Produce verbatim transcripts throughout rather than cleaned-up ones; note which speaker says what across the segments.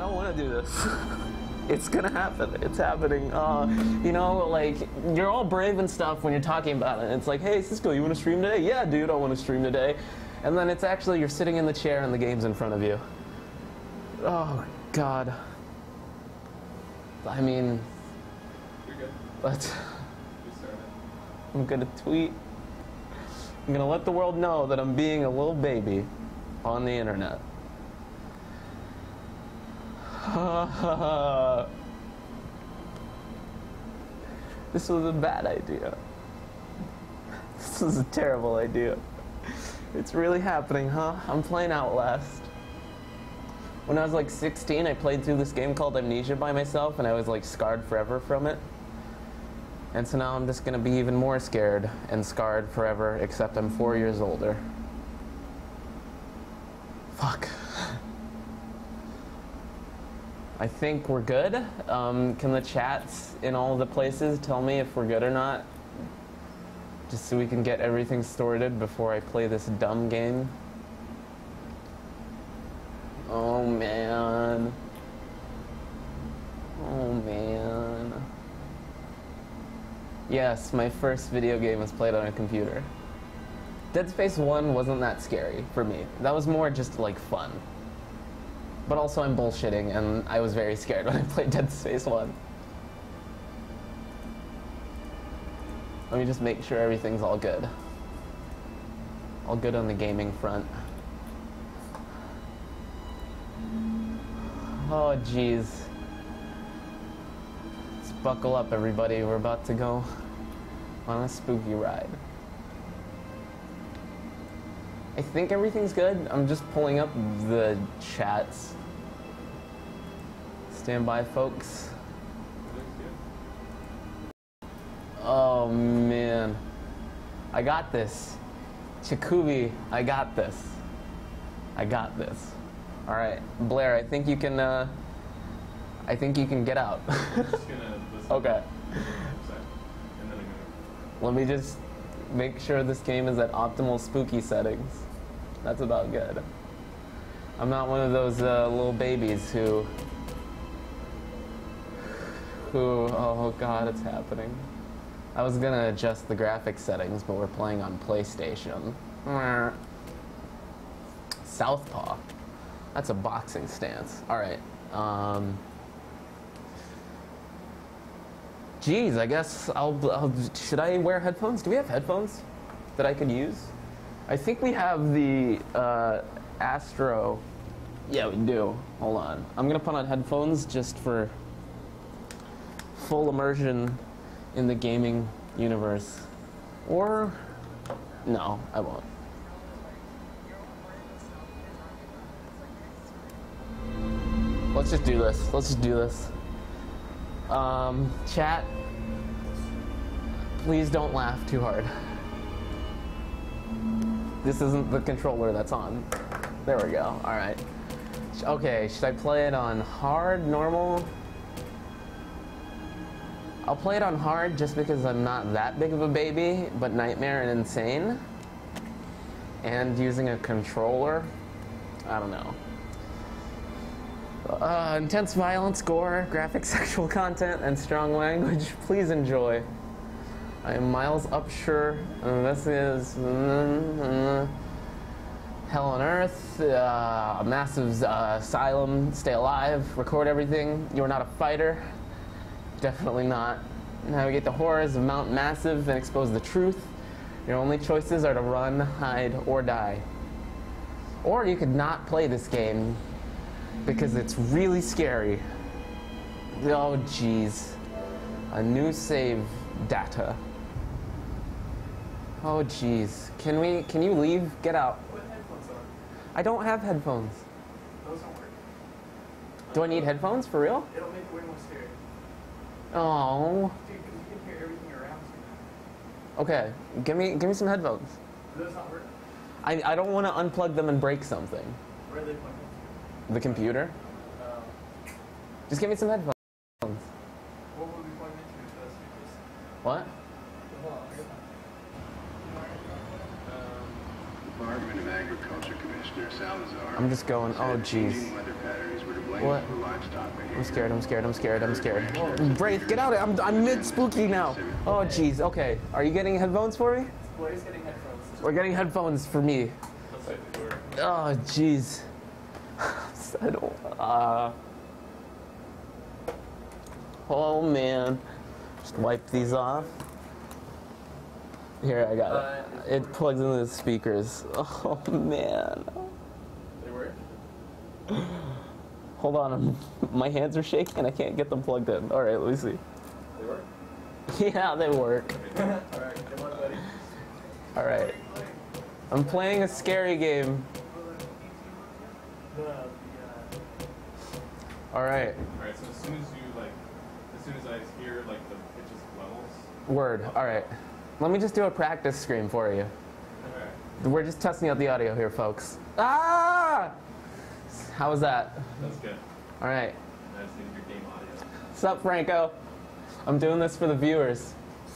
Speaker 1: don't want to do this. It's gonna happen. It's happening. Uh, you know, like, you're all brave and stuff when you're talking about it. It's like, hey, Cisco, you want to stream today? Yeah, dude, I want to stream today. And then it's actually, you're sitting in the chair and the game's in front of you. Oh, God. I mean,
Speaker 2: You're good.
Speaker 1: let's...
Speaker 2: We started.
Speaker 1: I'm gonna tweet. I'm gonna let the world know that I'm being a little baby on the internet. This was a bad idea. This was a terrible idea. It's really happening, huh? I'm playing Outlast. When I was like sixteen, I played through this game called Amnesia by myself, and I was like scarred forever from it. And so now I'm just gonna be even more scared and scarred forever, except I'm four years older. Fuck. I think we're good. Um, can the chats in all the places tell me if we're good or not? Just so we can get everything sorted before I play this dumb game. Oh man. Oh man. Yes, my first video game was played on a computer. Dead Space one wasn't that scary for me. That was more just like fun. But also I'm bullshitting, and I was very scared when I played Dead Space one. Let me just make sure everything's all good. All good on the gaming front. Oh, jeez. Let's buckle up, everybody. We're about to go on a spooky ride. I think everything's good. I'm just pulling up the chats. Stand by, folks. Oh, man. I got this. Chikubi, I got this. I got this. All right, Blair, I think you can, uh, I think you can get out.
Speaker 2: I'm just gonna listen.
Speaker 1: Okay.
Speaker 2: And then I'm gonna...
Speaker 1: Let me just make sure this game is at optimal spooky settings. That's about good. I'm not one of those uh, little babies who, who, oh God, it's happening. I was gonna adjust the graphics settings, but we're playing on PlayStation. Southpaw. That's a boxing stance. All right. Um, geez, I guess I'll, I'll, should I wear headphones? Do we have headphones that I could use? I think we have the uh, Astro. Yeah, we do. Hold on. I'm gonna put on headphones just for full immersion in the gaming universe. Or, no, I won't. Let's just do this. Let's just do this. Um, chat, please don't laugh too hard. This isn't the controller that's on. There we go. All right. Okay, should I play it on hard, normal? I'll play it on hard just because I'm not that big of a baby, but nightmare and insane. And using a controller, I don't know. Uh, intense violence, gore, graphic sexual content, and strong language. Please enjoy. I am Miles Upshur, and this is uh, Hell on Earth, uh, a massive uh, asylum, stay alive, record everything. You're not a fighter. Definitely not. Navigate the horrors of Mount Massive and expose the truth. Your only choices are to run, hide, or die. Or you could not play this game because it's really scary. Oh, jeez. A new save data. Oh, jeez. Can we, can you leave? Get out.
Speaker 2: What headphones are?
Speaker 1: I don't have headphones.
Speaker 2: Those don't work.
Speaker 1: Do I need headphones for real?
Speaker 2: It'll make it way more scary.
Speaker 1: Oh.
Speaker 2: Dude, because you can hear everything around you.
Speaker 1: Okay. Give me, give me some headphones.
Speaker 2: Do those not work?
Speaker 1: I, I don't want to unplug them and break something.
Speaker 2: Where are they plugged
Speaker 1: The computer?
Speaker 2: in? Um,
Speaker 1: Just give me some headphones.
Speaker 2: what would we plug into to those speakers?
Speaker 1: What?
Speaker 2: Hold on, I got that. Um,
Speaker 3: Department of Agriculture Commissioner Salazar.
Speaker 1: I'm just going, oh
Speaker 3: said
Speaker 1: jeez.
Speaker 3: changing weather patterns were to blame
Speaker 1: What? I'm scared, I'm scared, I'm scared, I'm scared. Braith, get out of it. I'm, I'm mid-spooky now. Oh, jeez. Okay. Are you getting headphones for me?
Speaker 2: Blair's getting headphones.
Speaker 1: We're getting headphones for me. Oh, jeez. I don't... Uh... Oh, man. Just wipe these off. Here, I got it. It plugs into the speakers. Oh, man.
Speaker 2: They work?
Speaker 1: Hold on, I'm, my hands are shaking. I can't get them plugged in. All right, let me see.
Speaker 2: They work?
Speaker 1: Yeah, they work.
Speaker 2: All right, come on, buddy.
Speaker 1: All right. I'm playing a scary game. All right.
Speaker 3: All right. So as soon as you like, as soon as I hear like the pitches levels.
Speaker 1: Word. All right. Let me just do a practice screen for you.
Speaker 3: Okay.
Speaker 1: We're just testing out the audio here, folks. Ah! How was that?
Speaker 3: That's good.
Speaker 1: All right.
Speaker 3: I just need your game audio.
Speaker 1: What's up, Franco? I'm doing this for the viewers.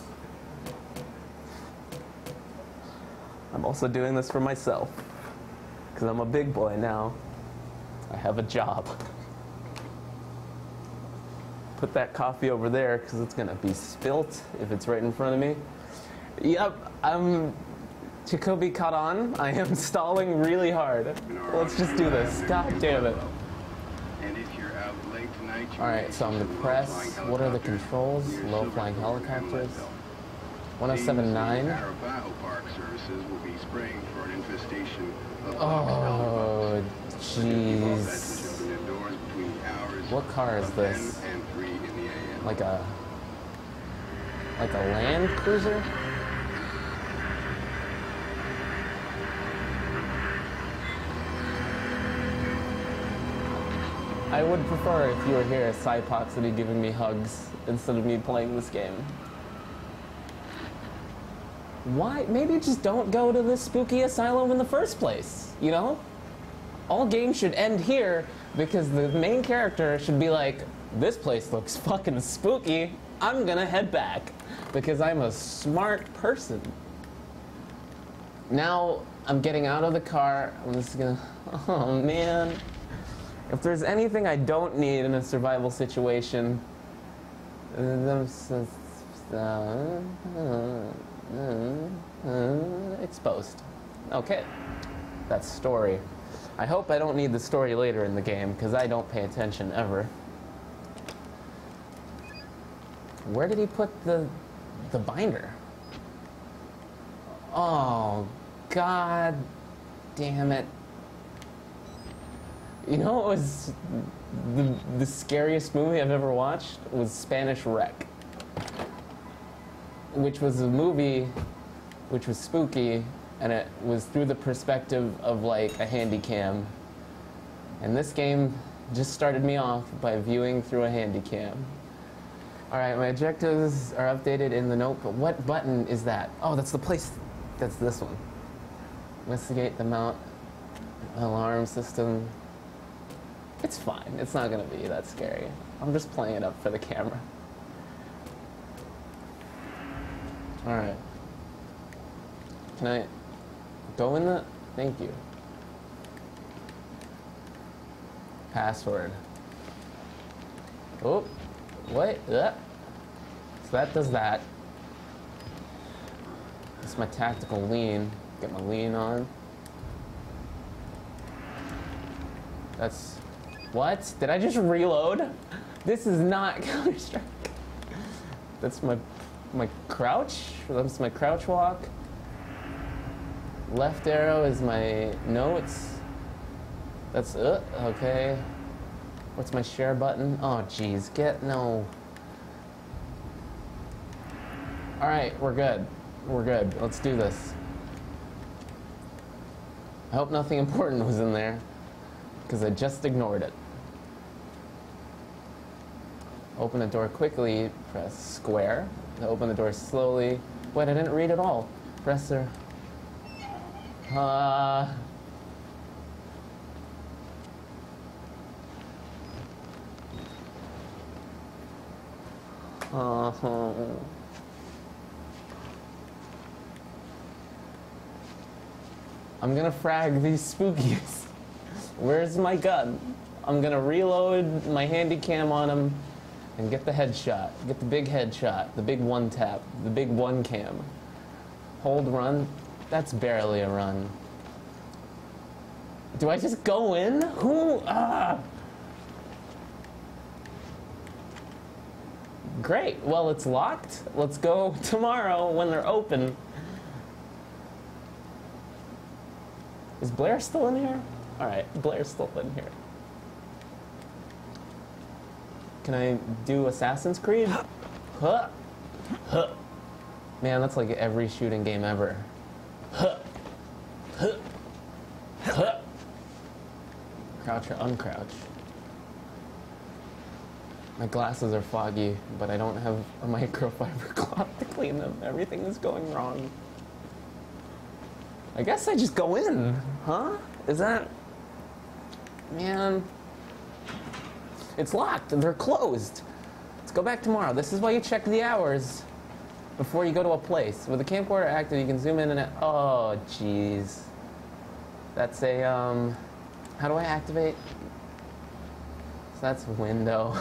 Speaker 1: I'm also doing this for myself, because I'm a big boy now. I have a job. Put that coffee over there, because it's going to be spilt if it's right in front of me. Yep, I'm... Jacoby caught on. I am stalling really hard. Let's just do this. God damn it. Alright, so I'm gonna press. What are the controls? Low flying helicopters. one oh seven point nine. Oh, jeez. What car is this? Like a... Like a Land Cruiser? I would prefer if you were here, Cypox would be giving me hugs instead of me playing this game. Why? Maybe just don't go to this spooky asylum in the first place, you know? All games should end here because the main character should be like, this place looks fucking spooky, I'm gonna head back because I'm a smart person. Now I'm getting out of the car, I'm just gonna, oh man. If there's anything I don't need in a survival situation, uh, exposed. Okay, that's story. I hope I don't need the story later in the game, because I don't pay attention ever. Where did he put the, the binder? Oh, God damn it. You know what was the, the scariest movie I've ever watched? Was Spanish Wreck. Which was a movie which was spooky, and it was through the perspective of like a handy cam. And this game just started me off by viewing through a handy cam. Alright, my objectives are updated in the note, but what button is that? Oh, that's the place, that's this one. Investigate the mount alarm system. It's fine. It's not going to be that scary. I'm just playing it up for the camera. Alright. Can I go in the... Thank you. Password. Oh. What? Uh. So that does that. It's my tactical lean. Get my lean on. That's... What? Did I just reload? This is not Counter-Strike. That's my my crouch. That's my crouch walk. Left arrow is my notes. That's uh okay. What's my share button? Oh jeez, get no. All right, we're good. We're good. Let's do this. I hope nothing important was in there, because I just ignored it. Open the door quickly, press square. To open the door slowly. Wait, I didn't read it all. Press there. Uh... Uh-huh. I'm gonna frag these spookies. Where's my gun? I'm gonna reload my handy cam on him and get the headshot. Get the big headshot, the big one tap, the big one cam. Hold run. That's barely a run. Do I just go in? Who? Ah! Great. Well, it's locked. Let's go tomorrow when they're open. Is Blair still in here? All right, Blair's still in here. Can I do Assassin's Creed? Huh. Huh. Man, that's like every shooting game ever. Huh. Huh. Huh. Crouch or uncrouch. My glasses are foggy, but I don't have a microfiber cloth to clean them. Everything is going wrong. I guess I just go in, huh? Is that... Man... It's locked. They're closed. Let's go back tomorrow. This is why you check the hours before you go to a place. With the camcorder active, you can zoom in and out. Oh, jeez. That's a, um... How do I activate? So that's window.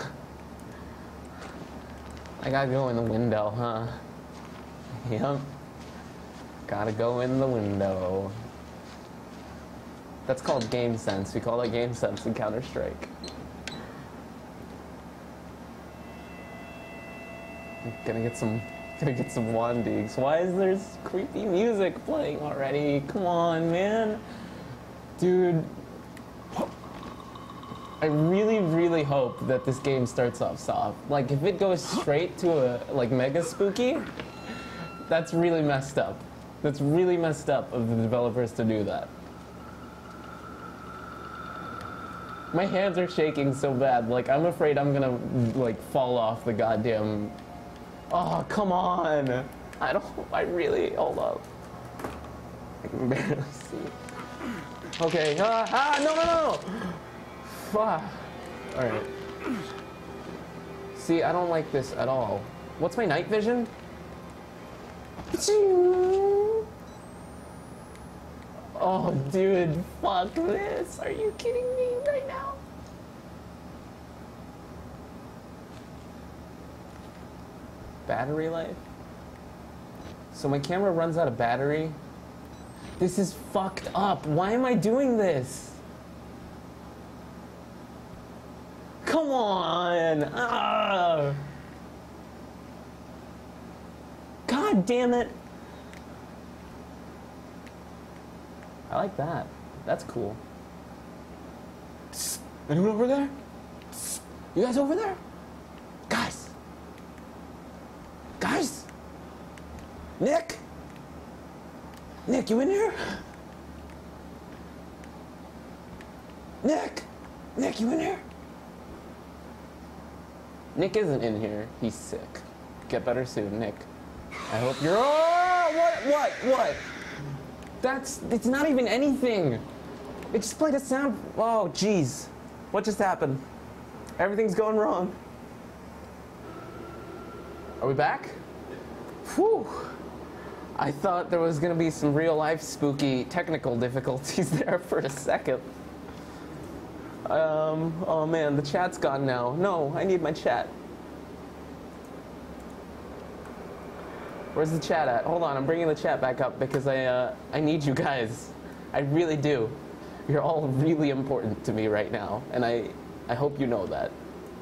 Speaker 1: I gotta go in the window, huh? Yep. Gotta go in the window. That's called game sense. We call that game sense in Counter-Strike. Gonna get some, gonna get some Wandigs. Why is there creepy music playing already? Come on, man. Dude. I really, really hope that this game starts off soft. Like, if it goes straight to a, like, mega spooky, that's really messed up. That's really messed up of the developers to do that. My hands are shaking so bad. Like, I'm afraid I'm gonna, like, fall off the goddamn... Oh, come on! I don't... I really... Hold up. I can barely see. Okay. Ah, ah, no, no, no! Fuck. Alright. See, I don't like this at all. What's my night vision? Oh, dude, fuck this. Are you kidding me right now? Battery life? So my camera runs out of battery? This is fucked up. Why am I doing this? Come on! Ah. God damn it! I like that. That's cool. Psst. Anyone over there? Psst. You guys over there? Guys! Guys! Nick! Nick, you in here? Nick! Nick, you in here? Nick isn't in here. He's sick. Get better soon, Nick. I hope you're... Oh! What? What? What? That's... It's not even anything. It just played a sound... Oh, jeez. What just happened? Everything's going wrong. Are we back? Whew. I thought there was gonna be some real-life spooky technical difficulties there for a second. Um, oh man, the chat's gone now. No, I need my chat. Where's the chat at? Hold on, I'm bringing the chat back up because I, uh, I need you guys. I really do. You're all really important to me right now, and I, I hope you know that.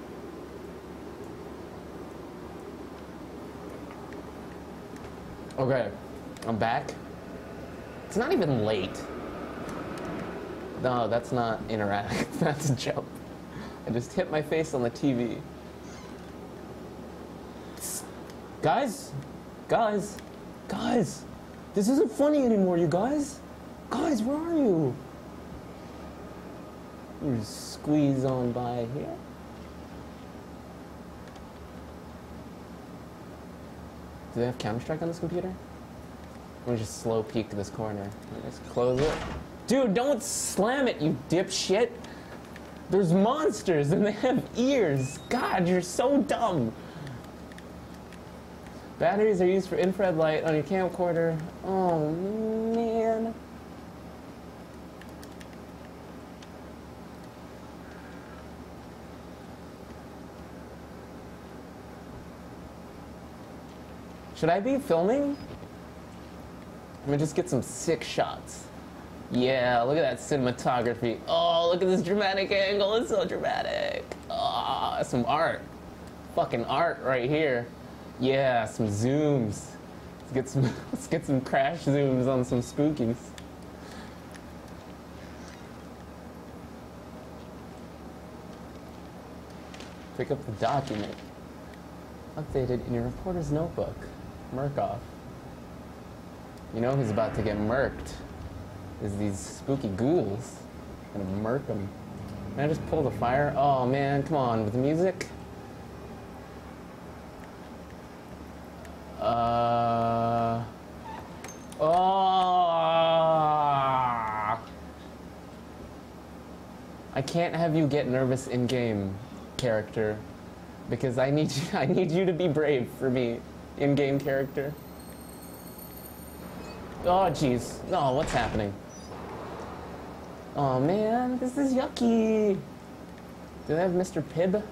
Speaker 1: Okay, I'm back. It's not even late. No, that's not interact. That's a jump. I just hit my face on the T V. Guys? Guys? Guys? This isn't funny anymore, you guys. Guys, where are you? You just squeeze on by here. Do they have Counter-Strike on this computer? Let me just slow peek this corner. Let's close it. Dude, don't slam it, you dipshit! There's monsters and they have ears! God, you're so dumb! Batteries are used for infrared light on your camcorder. Oh, man. Should I be filming? Let me just get some sick shots. Yeah, look at that cinematography. Oh, look at this dramatic angle. It's so dramatic. Ah, oh, some art. Fucking art right here. Yeah, some zooms. Let's get some let's get some crash zooms on some spookies. Pick up the document. Updated in your reporter's notebook. Murkoff. You know who's about to get murked? Is these spooky ghouls. I'm gonna murk them. Can I just pull the fire? Oh man, come on, with the music? Uh... Oh! I can't have you get nervous in-game, character. Because I need you, I need you to be brave for me, in-game character. Oh jeez. Oh, what's happening? Oh man, this is yucky. Do they have Mister Pibb?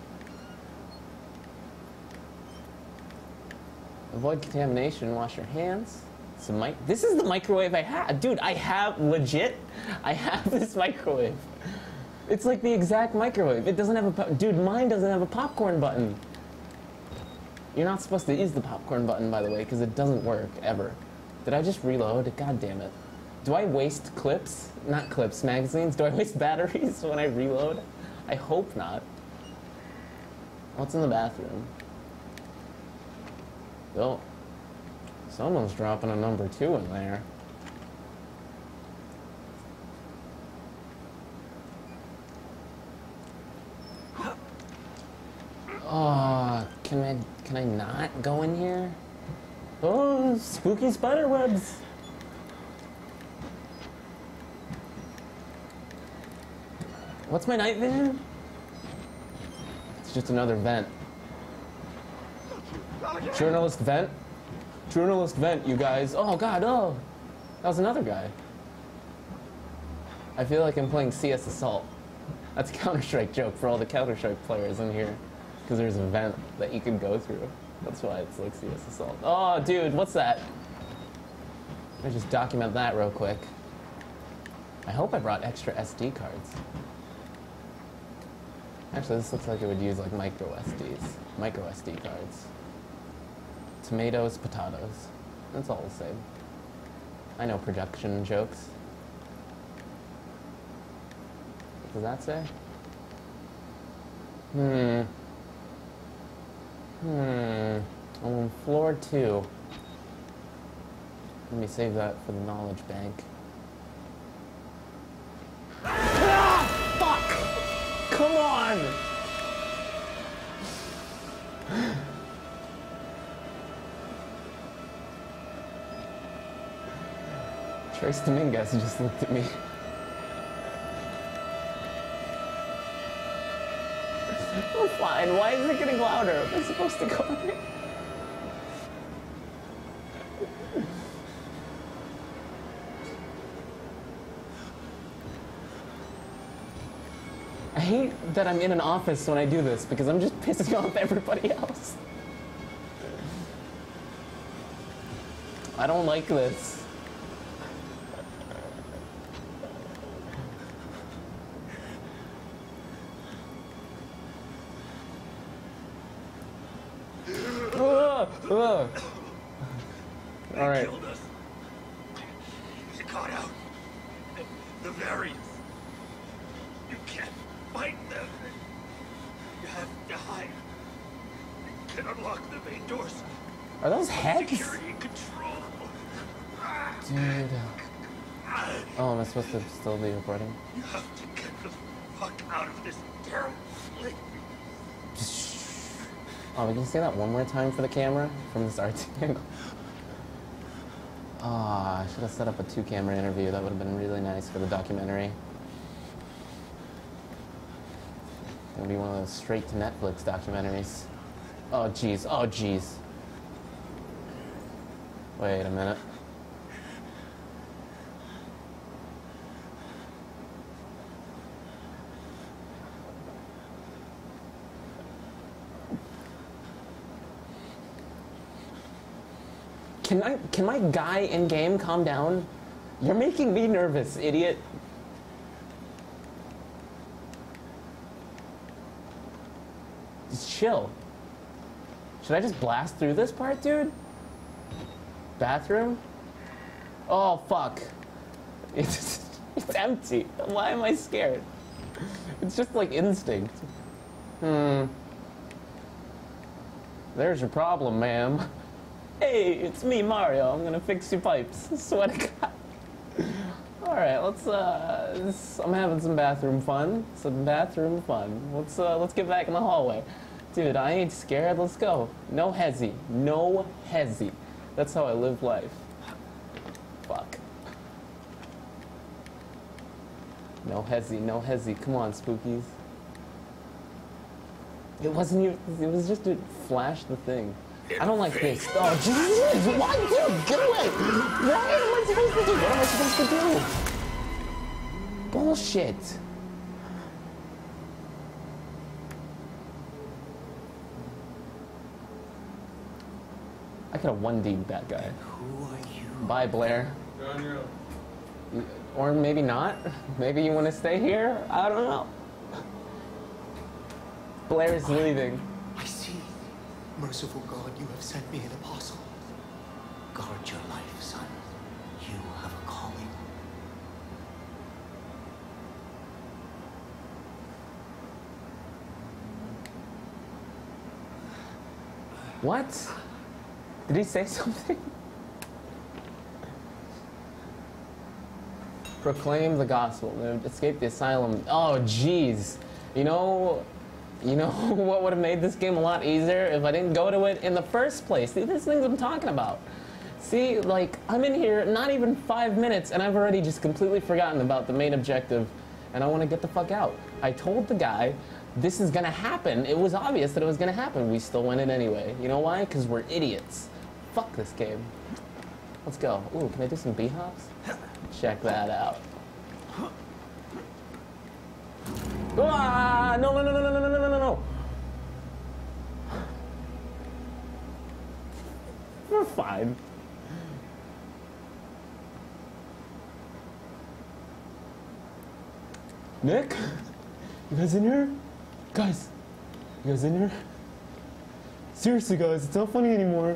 Speaker 1: Avoid contamination, wash your hands. It's a mic this is the microwave I have. Dude, I have, legit, I have this microwave. It's like the exact microwave. It doesn't have a, dude, mine doesn't have a popcorn button. You're not supposed to use the popcorn button, by the way, because it doesn't work, ever. Did I just reload? God damn it. Do I waste clips? Not clips, magazines? Do I waste batteries when I reload? I hope not. What's in the bathroom? Oh. Someone's dropping a number two in there. Oh, can I, can I not go in here? Oh, spooky spider webs. What's my night vision? It's just another vent. Journalist vent? Journalist vent, you guys. Oh god, oh. That was another guy. I feel like I'm playing C S Assault. That's a Counter-Strike joke for all the Counter-Strike players in here. Because there's a vent that you can go through. That's why it's like C S Assault. Oh, dude, what's that? Let me just document that real quick. I hope I brought extra S D cards. Actually, this looks like it would use like micro S Ds. Micro S D cards. Tomatoes, potatoes. That's all the same. I know production jokes. What does that say? Hmm. Hmm. I'm on floor two. Let me save that for the knowledge bank. Ah! Fuck! Come on! Trace Dominguez just looked at me. I'm fine. Why is it getting louder? Am I supposed to go in? I hate that I'm in an office when I do this because I'm just pissing off everybody else. I don't like this. Ugh. All right.
Speaker 4: Killed us. You got out. The, the variants. You can't fight them. You have to hide. You can unlock the main doors.
Speaker 1: Are those heads?
Speaker 4: Security control.
Speaker 1: Dude. Oh, am I supposed to still be recording?
Speaker 4: You have to get the fuck out of this terrible place.
Speaker 1: Oh, we can say that one more time for the camera from this art angle. Ah, oh, I should have set up a two-camera interview. That would have been really nice for the documentary. It'll be one of those straight-to-Netflix documentaries. Oh, jeez. Oh, jeez. Wait a minute. Can I, can my guy in game calm down? You're making me nervous, idiot. Just chill. Should I just blast through this part, dude? Bathroom? Oh, fuck. It's, it's empty. Why am I scared? It's just like instinct. Hmm. There's your problem, ma'am. Hey, it's me, Mario. I'm gonna fix your pipes. Swear to God. Alright, let's, uh, this, I'm having some bathroom fun. Some bathroom fun. Let's, uh, let's get back in the hallway. Dude, I ain't scared. Let's go. No hezzy. No hezzy. That's how I live life. Fuck. No hezzy, no hezzy. Come on, spookies. It wasn't even, it was just to flash the thing. I don't like this. Oh, Jesus! Why, dude? Get away! What am I supposed to do? What am I supposed to do? Bullshit. I could have one D'd that guy.
Speaker 4: Who are you?
Speaker 1: Bye, Blair.
Speaker 3: You're on your own.
Speaker 1: Or maybe not. Maybe you want to stay here? I don't know. Blair's leaving.
Speaker 4: I see. Merciful God, you have sent me an apostle. Guard your life, son. You have a calling.
Speaker 1: What? Did he say something? Proclaim the gospel. Escape the asylum. Oh, jeez. You know, you know what would have made this game a lot easier if I didn't go to it in the first place. See, these things I'm talking about. See, like, I'm in here not even five minutes and I've already just completely forgotten about the main objective and I want to get the fuck out. I told the guy this is gonna happen. It was obvious that it was gonna happen. We still went it anyway. You know why? Because we're idiots. Fuck this game. Let's go. Ooh, can I do some b-hops? Check that out. Ah, no, no, no, no, no, no, no, no, no. We're fine. Nick? You guys in here? Guys, you guys in here? Seriously, guys, it's not funny anymore.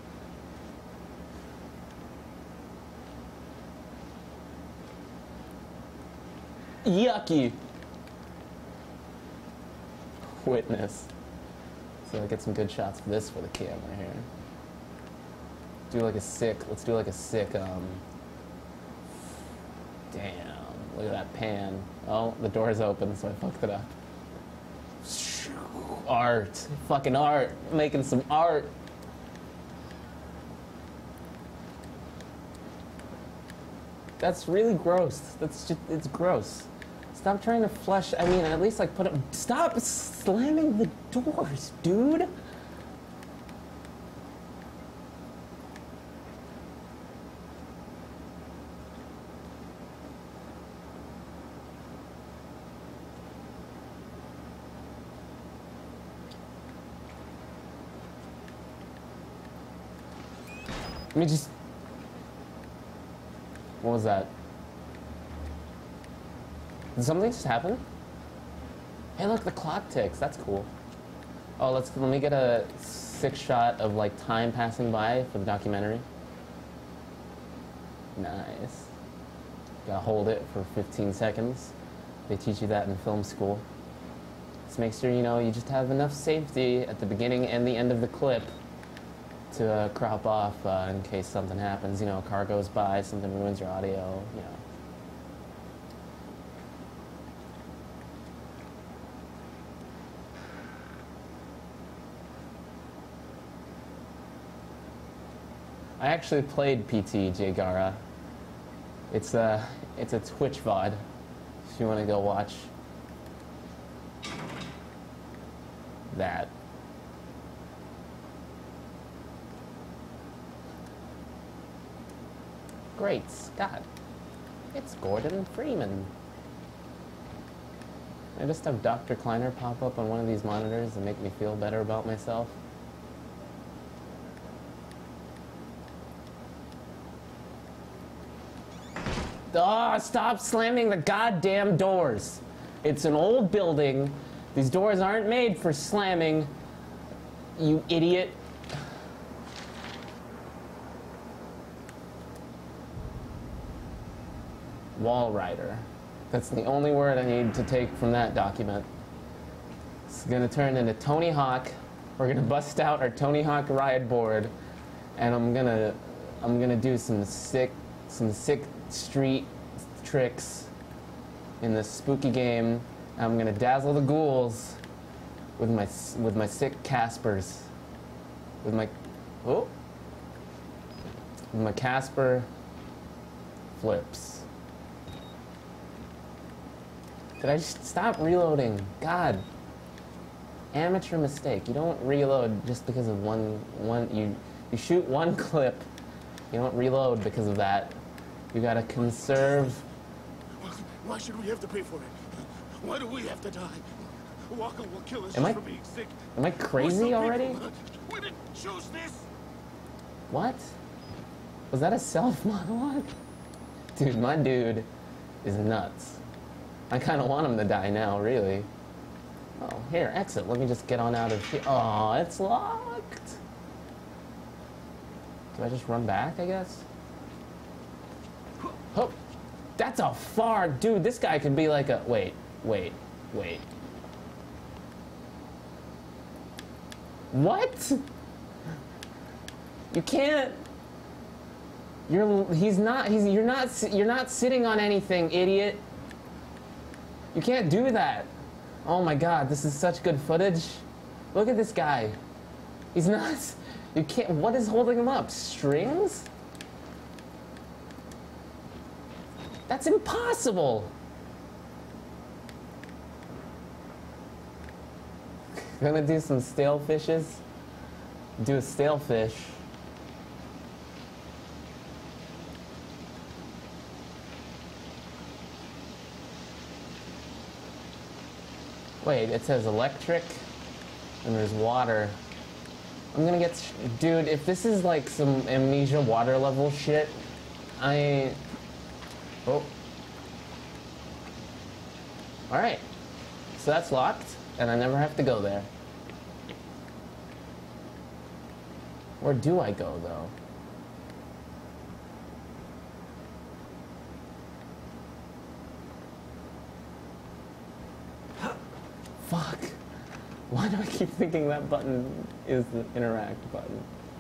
Speaker 1: Yucky. Witness. So I get some good shots for this for the camera here. Do like a sick, let's do like a sick, um, damn, look at that pan. Oh, the door's open, so I fucked it up. Art, fucking art, making some art. That's really gross. That's just, it's gross. Stop trying to flush, I mean, at least like put it, stop slamming the doors, dude. Let me just... What was that? Did something just happen? Hey, look, the clock ticks. That's cool. Oh, let's let me get a six shot of like time passing by for the documentary. Nice. Gotta hold it for fifteen seconds. They teach you that in film school. Just make sure you know you just have enough safety at the beginning and the end of the clip to uh, crop off uh, in case something happens. You know, a car goes by, something ruins your audio, you know. I actually played P T, Jay Gara. It's a, it's a Twitch V O D, if you want to go watch that. Great Scott, it's Gordon Freeman. I just have Doctor Kleiner pop up on one of these monitors and make me feel better about myself. Oh, stop slamming the goddamn doors. It's an old building. These doors aren't made for slamming. You idiot. Wall rider. That's the only word I need to take from that document. It's gonna turn into Tony Hawk. We're gonna bust out our Tony Hawk ride board, and I'm gonna, I'm gonna do some sick, some sick street tricks in this spooky game. I'm gonna dazzle the ghouls with my, with my sick Caspers, with my, oh, with my Casper flips. Did I just stop reloading? God. Amateur mistake. You don't reload just because of one, one, you, you shoot one clip. You don't reload because of that. You gotta conserve.
Speaker 4: Why should we have to pay for it? Why do we have to die? Walker will kill us
Speaker 1: Am
Speaker 4: just
Speaker 1: I,
Speaker 4: for being sick.
Speaker 1: am I crazy already?
Speaker 4: We didn't choose this.
Speaker 1: What? Was that a self-monologue? Dude, my dude is nuts. I kind of want him to die now, really. Oh, here, exit. Let me just get on out of here. Oh, it's locked. Do I just run back, I guess? Oh, that's a far... Dude, this guy could be like a... Wait, wait, wait. What? You can't... You're... He's not... He's... You're not... You're not sitting on anything, idiot. You can't do that. Oh my god, this is such good footage. Look at this guy. He's not... You can't... What is holding him up? Strings? That's impossible. Gonna do some stale fishes. Do a stale fish. Wait, it says electric, and there's water. I'm gonna get... Sh Dude, if this is like some Amnesia water level shit, I... Oh. Alright. So that's locked, and I never have to go there. Where do I go, though? Fuck. Why do I keep thinking that button is the interact button?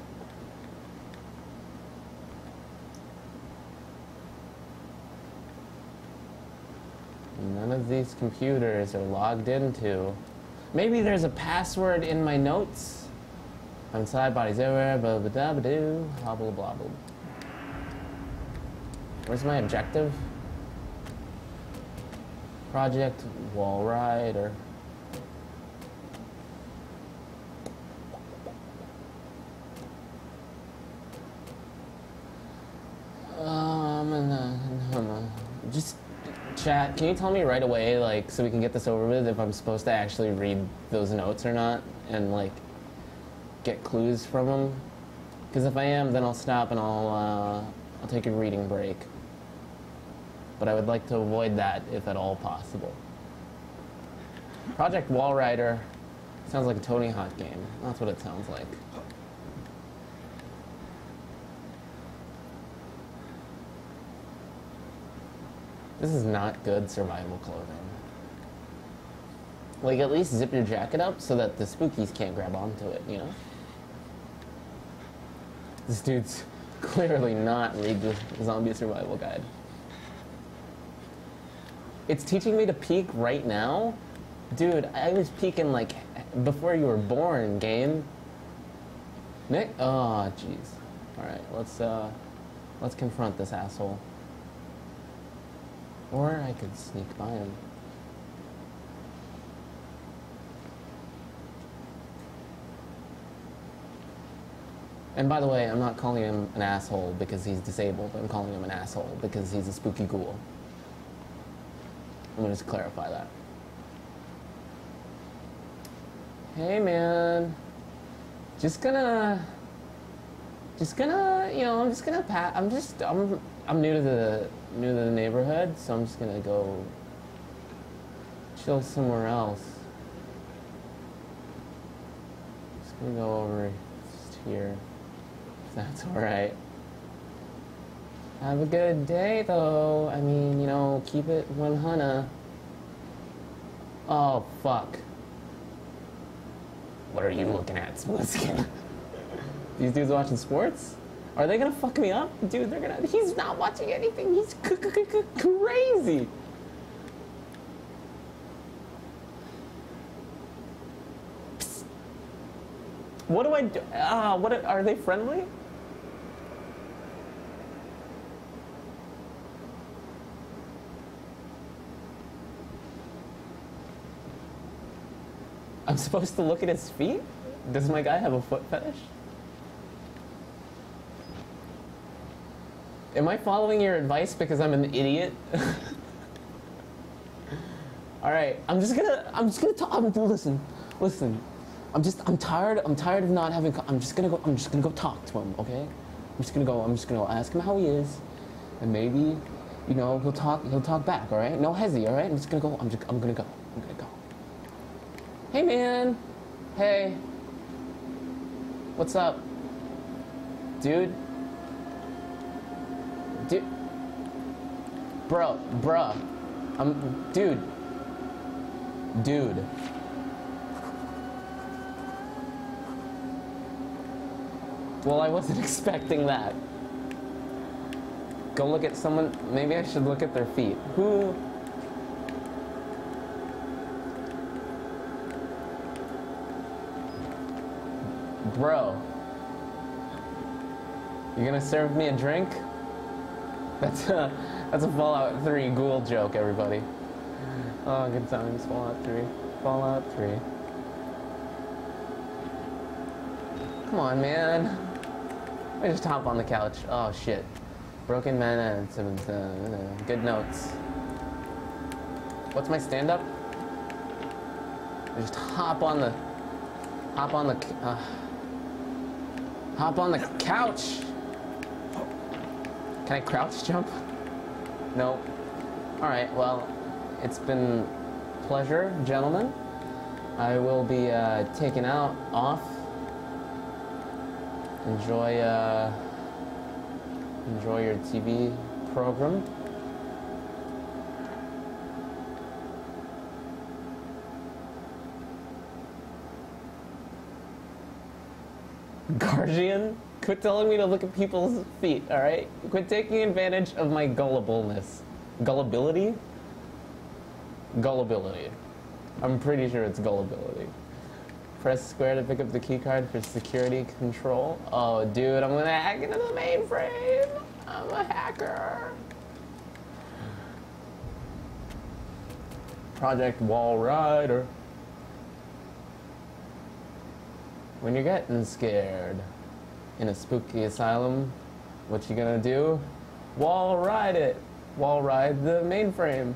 Speaker 1: None of these computers are logged into. Maybe there's a password in my notes. Inside bodies everywhere, blah blah blah blah blah blah blah blah. Where's my objective? Project Wall Rider. Um, just chat. Can you tell me right away, like, so we can get this over with, if I'm supposed to actually read those notes or not, and like get clues from them? Because if I am, then I'll stop and I'll uh, I'll take a reading break. But I would like to avoid that if at all possible. Project Wall Rider sounds like a Tony Hawk game. That's what it sounds like. This is not good survival clothing. Like, at least zip your jacket up so that the spookies can't grab onto it, you know? This dude's clearly not read the zombie survival guide. It's teaching me to peek right now? Dude, I was peeking, like, before you were born, game. Nick? Oh, jeez. Alright, let's, uh, let's confront this asshole. Or I could sneak by him. And by the way, I'm not calling him an asshole because he's disabled. I'm calling him an asshole because he's a spooky ghoul. I'm gonna just clarify that. Hey man. Just gonna... Just gonna, you know, I'm just gonna pat. I'm just, I'm, I'm new to the, new to the neighborhood, so I'm just gonna go chill somewhere else. Just gonna go over just here, if that's all right. Have a good day, though. I mean, you know, keep it one hundred. Oh, fuck. What are you looking at, Splitskin? These dudes watching sports? Are they gonna fuck me up? Dude, they're gonna... He's not watching anything. He's c c c crazy. Psst. What do I do? Ah, uh, what are, are they friendly? I'm supposed to look at his feet? Does my guy have a foot fetish? Am I following your advice because I'm an idiot? All right, I'm just gonna, I'm just gonna talk. I'm, listen, listen. I'm just, I'm tired. I'm tired of not having. I'm just gonna go. I'm just gonna go talk to him. Okay? I'm just gonna go. I'm just gonna go ask him how he is, and maybe, you know, he'll talk. He'll talk back. All right? No hezzy. All right? I'm just gonna go. I'm just. I'm gonna go. I'm gonna go. Hey, man. Hey. What's up, dude? Dude, bro, bruh, I'm, dude, dude. Well, I wasn't expecting that. Go look at someone, maybe I should look at their feet. Who? Bro, you gonna serve me a drink? That's a, that's a Fallout three ghoul joke, everybody. Oh, good times. Fallout three. Fallout three. Come on, man. Let me just hop on the couch. Oh, shit. Broken man and uh, good notes. What's my stand-up? Just hop on the... Hop on the... Uh, hop on the couch! Can I crouch jump? No. Alright, well, it's been a pleasure, gentlemen. I will be uh, taken out, off. Enjoy, uh, enjoy your T V program. Guardian? Quit telling me to look at people's feet, alright? Quit taking advantage of my gullibleness. Gullibility? Gullibility. I'm pretty sure it's gullibility. Press square to pick up the keycard for security control. Oh, dude, I'm gonna hack into the mainframe. I'm a hacker. Project Wall Rider. When you're getting scared in a spooky asylum, what you gonna do? Wall ride it. Wall ride the mainframe.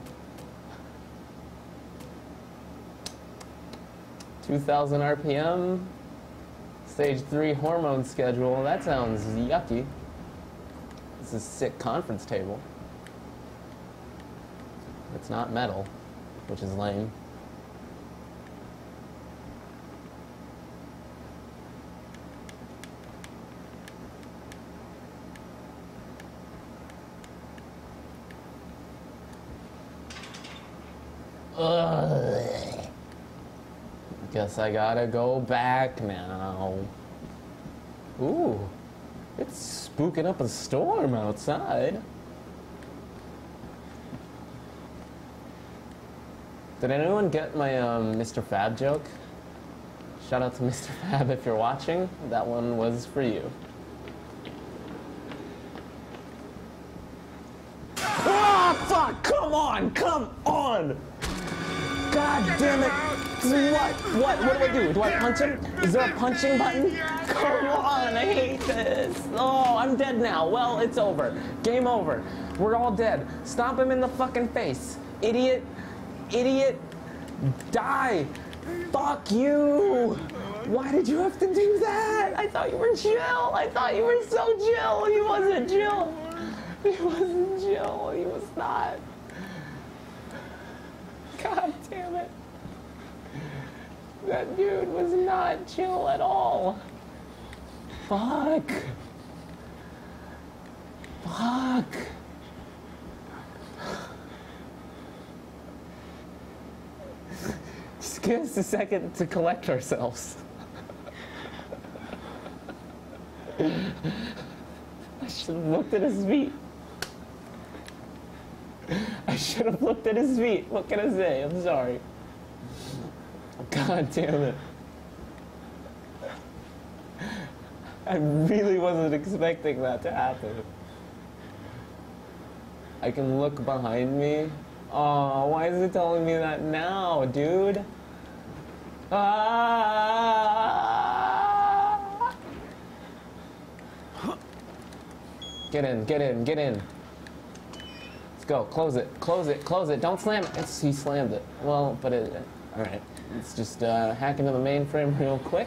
Speaker 1: two thousand R P M. Stage three hormone schedule. That sounds yucky. This is a sick conference table. It's not metal, which is lame. Ugh. Guess I gotta go back now. Ooh, it's spooking up a storm outside. Did anyone get my um, Mister Fab joke? Shout out to Mister Fab if you're watching. That one was for you. Ah, fuck! Come on! Come on! God damn it! What? What? What do I do? Do I punch him? Is there a punching button? Come on! I hate this! Oh, I'm dead now. Well, it's over. Game over. We're all dead. Stomp him in the fucking face. Idiot. Idiot. Die. Fuck you. Why did you have to do that? I thought you were chill. I thought you were so chill. He wasn't chill. He wasn't chill. He was not. God damn it. That dude was not chill at all. Fuck. Fuck. Just give us a second to collect ourselves. I should have looked at his feet. I should have looked at his feet. What can I say? I'm sorry. God damn it. I really wasn't expecting that to happen. I can look behind me. Oh, why is it telling me that now, dude? Ah! Get in, get in, get in. Let's go, close it, close it, close it. Don't slam it. It's, he slammed it. Well, but it, all right. Let's just uh, hack into the mainframe real quick.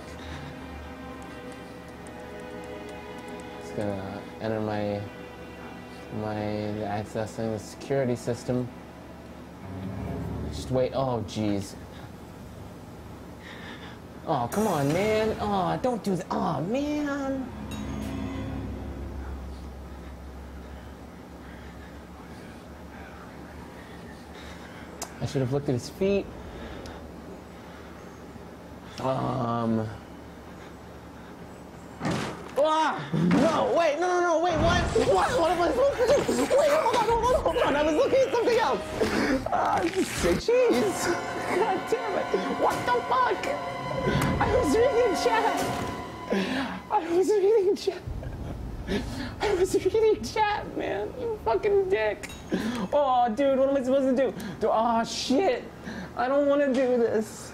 Speaker 1: Just gonna enter my, my accessing the security system. Just wait, oh jeez. Oh, come on, man. Oh, don't do that. Oh, man. I should have looked at his feet. Um. Ah! No, wait, no, no, no, wait, what? What? What am I supposed to do? Wait, hold on, hold on, hold on. I was looking at something else. Ah, jeez. God damn it. What the fuck? I was reading chat. I was reading chat. I was reading chat, man. You fucking dick. Oh, dude, what am I supposed to do? do oh, shit. I don't want to do this.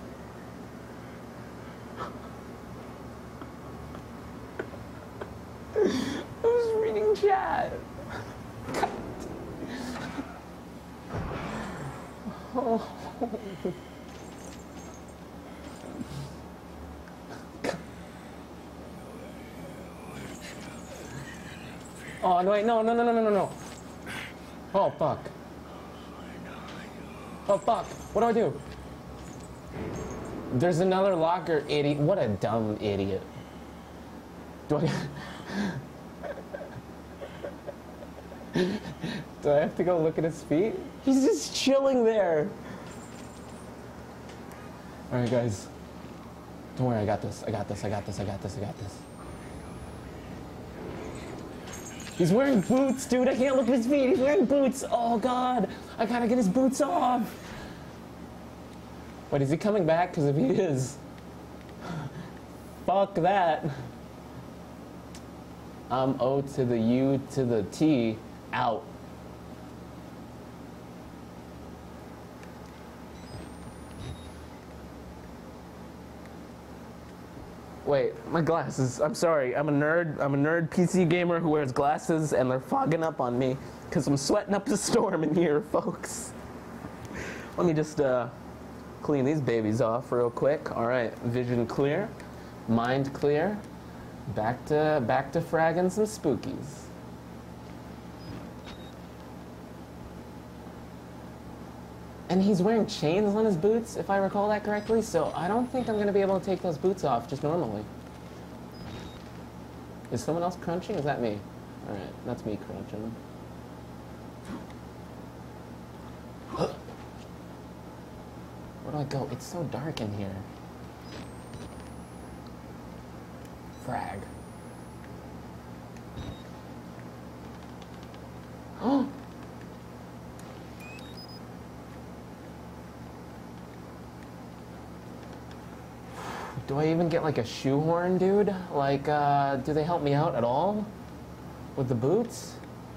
Speaker 1: I was reading chat. God. Oh. Oh, no, wait, no, no, no, no, no, no, no. Oh, fuck. Oh, fuck. What do I do? There's another locker, idiot. What a dumb idiot. Do I... Do I have to go look at his feet? He's just chilling there. Alright, guys. Don't worry, I got this. I got this, I got this, I got this, I got this. He's wearing boots, dude. I can't look at his feet. He's wearing boots. Oh, God. I gotta get his boots off. Wait, is he coming back? Because if he is, fuck that. I'm O to the U to the T, out. Wait, my glasses. I'm sorry. I'm a nerd. I'm a nerd P C gamer who wears glasses, and they're fogging up on me because I'm sweating up a storm in here, folks. Let me just uh, clean these babies off real quick. All right, vision clear, mind clear. Back to back to fragging some spookies. And he's wearing chains on his boots, if I recall that correctly, so I don't think I'm going to be able to take those boots off just normally. Is someone else crunching? Is that me? All right, that's me crunching. Where do I go? It's so dark in here. Frag. Oh! Do I even get like a shoehorn, dude? Like, uh, do they help me out at all? With the boots?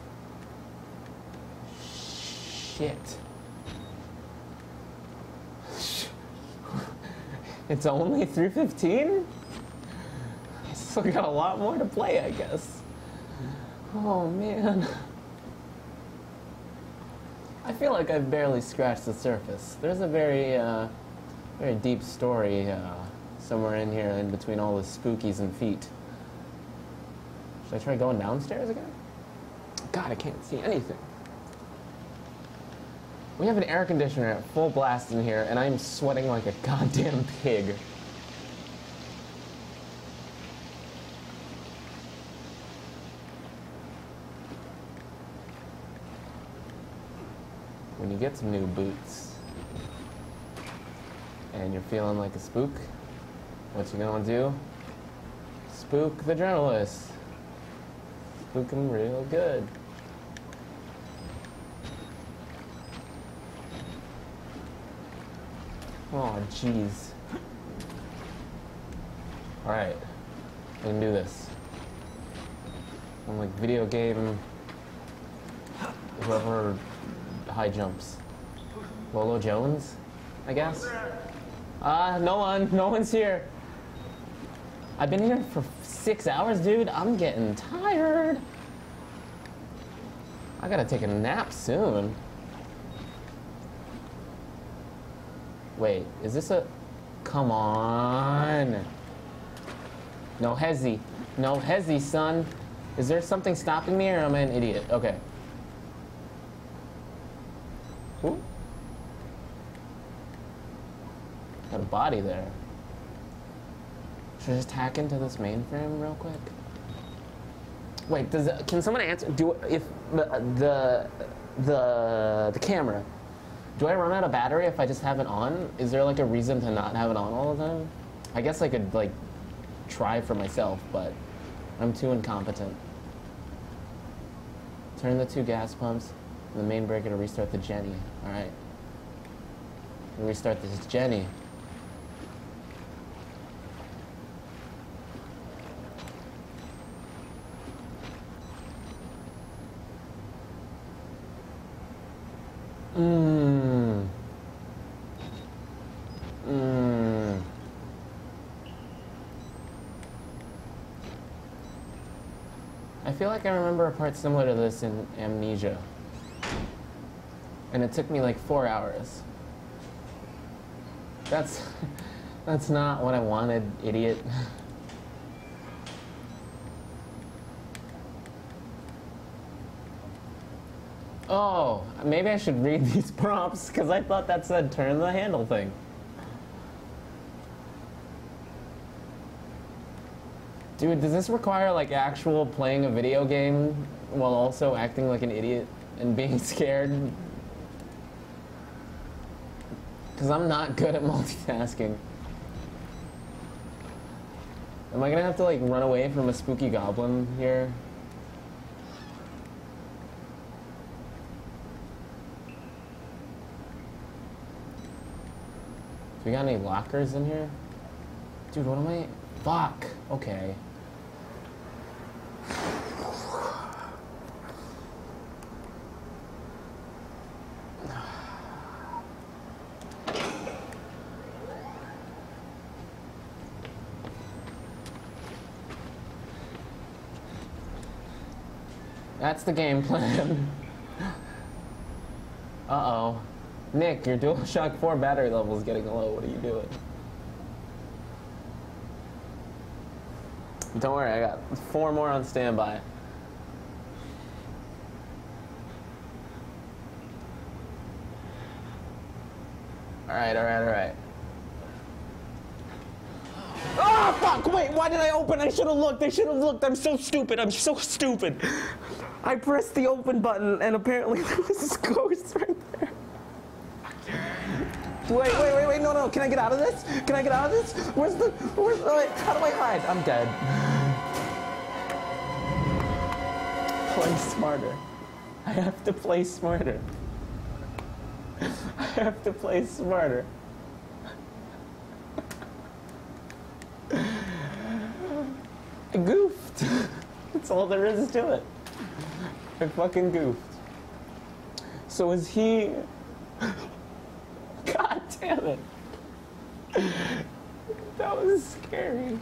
Speaker 1: Shit. It's only three fifteen? I still got a lot more to play, I guess. Oh, man. I feel like I've barely scratched the surface. There's a very, uh, very deep story, uh, somewhere in here in between all the spookies and feet. Should I try going downstairs again? God, I can't see anything. We have an air conditioner at full blast in here, and I'm sweating like a goddamn pig. When you get some new boots, and you're feeling like a spook, what you gonna do? Spook the journalist. Spook him real good. Oh, jeez. Alright. We can do this. I'm like video game... Whoever high jumps. Lolo Jones, I guess? Ah, uh, no one. No one's here. I've been here for six hours, dude. I'm getting tired. I gotta take a nap soon. Wait, is this a... Come on. No hezzy. No hezzy, son. Is there something stopping me or am I an idiot? Okay. Ooh. Got a body there. Should I just hack into this mainframe real quick? Wait, does it, can someone answer? Do if the the the the camera? Do I run out of battery if I just have it on? Is there like a reason to not have it on all the time? I guess I could like try for myself, but I'm too incompetent. Turn the two gas pumps and the main breaker to restart the Jenny. All right. Restart this Jenny. Mmm. Mmm. I feel like I remember a part similar to this in Amnesia. And it took me like four hours. That's... that's not what I wanted, idiot. Oh, maybe I should read these prompts, because I thought that said turn the handle thing. Dude, does this require like actual playing a video game while also acting like an idiot and being scared? Because I'm not good at multitasking. Am I gonna have to like run away from a spooky goblin here? We got any lockers in here? Dude, what am I? Fuck. Okay. That's the game plan. Uh-oh. Nick, your DualShock four battery level is getting low. What are you doing? Don't worry, I got four more on standby. Alright, alright, alright. Oh, fuck! Wait, why did I open? I should have looked. I should have looked. I'm so stupid. I'm so stupid. I pressed the open button, and apparently there was this ghost right there. Wait, wait, wait, wait, no, no, can I get out of this? Can I get out of this? Where's the, where's, uh, wait, how do I hide? I'm dead. Play smarter. I have to play smarter. I have to play smarter. I goofed. That's all there is to it. I fucking goofed. So is he... God damn it. That was scary.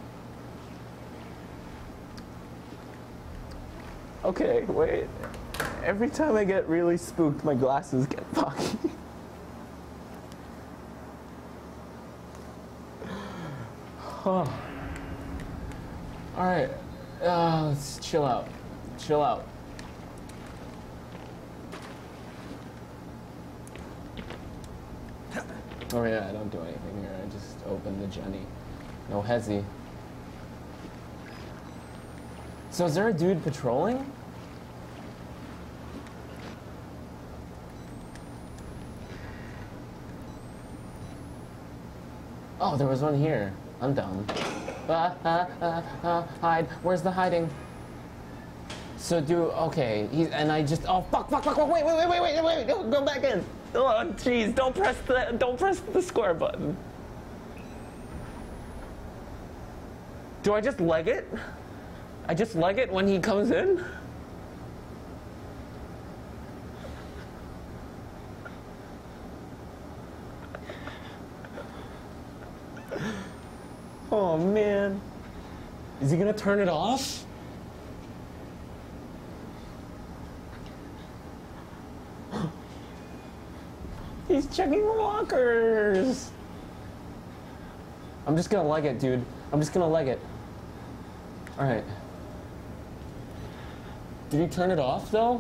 Speaker 1: Okay, wait. Every time I get really spooked, my glasses get foggy. Oh. Alright. Uh, let's chill out. Chill out. Oh yeah, I don't do anything here. I just open the Jenny. No hezzy. So is there a dude patrolling? Oh, there was one here. I'm dumb. Ah, ah, ah, ah, hide. Where's the hiding? So do, okay, he's, and I just, oh fuck, fuck, fuck, fuck, wait, wait, wait, wait, wait, wait, wait, go back in. Oh, jeez, don't press the, don't press the square button. Do I just leg it? I just leg it when he comes in? Oh man. Is he gonna turn it off? He's checking the lockers. I'm just gonna leg it, dude. I'm just gonna leg it. Alright. Did he turn it off though?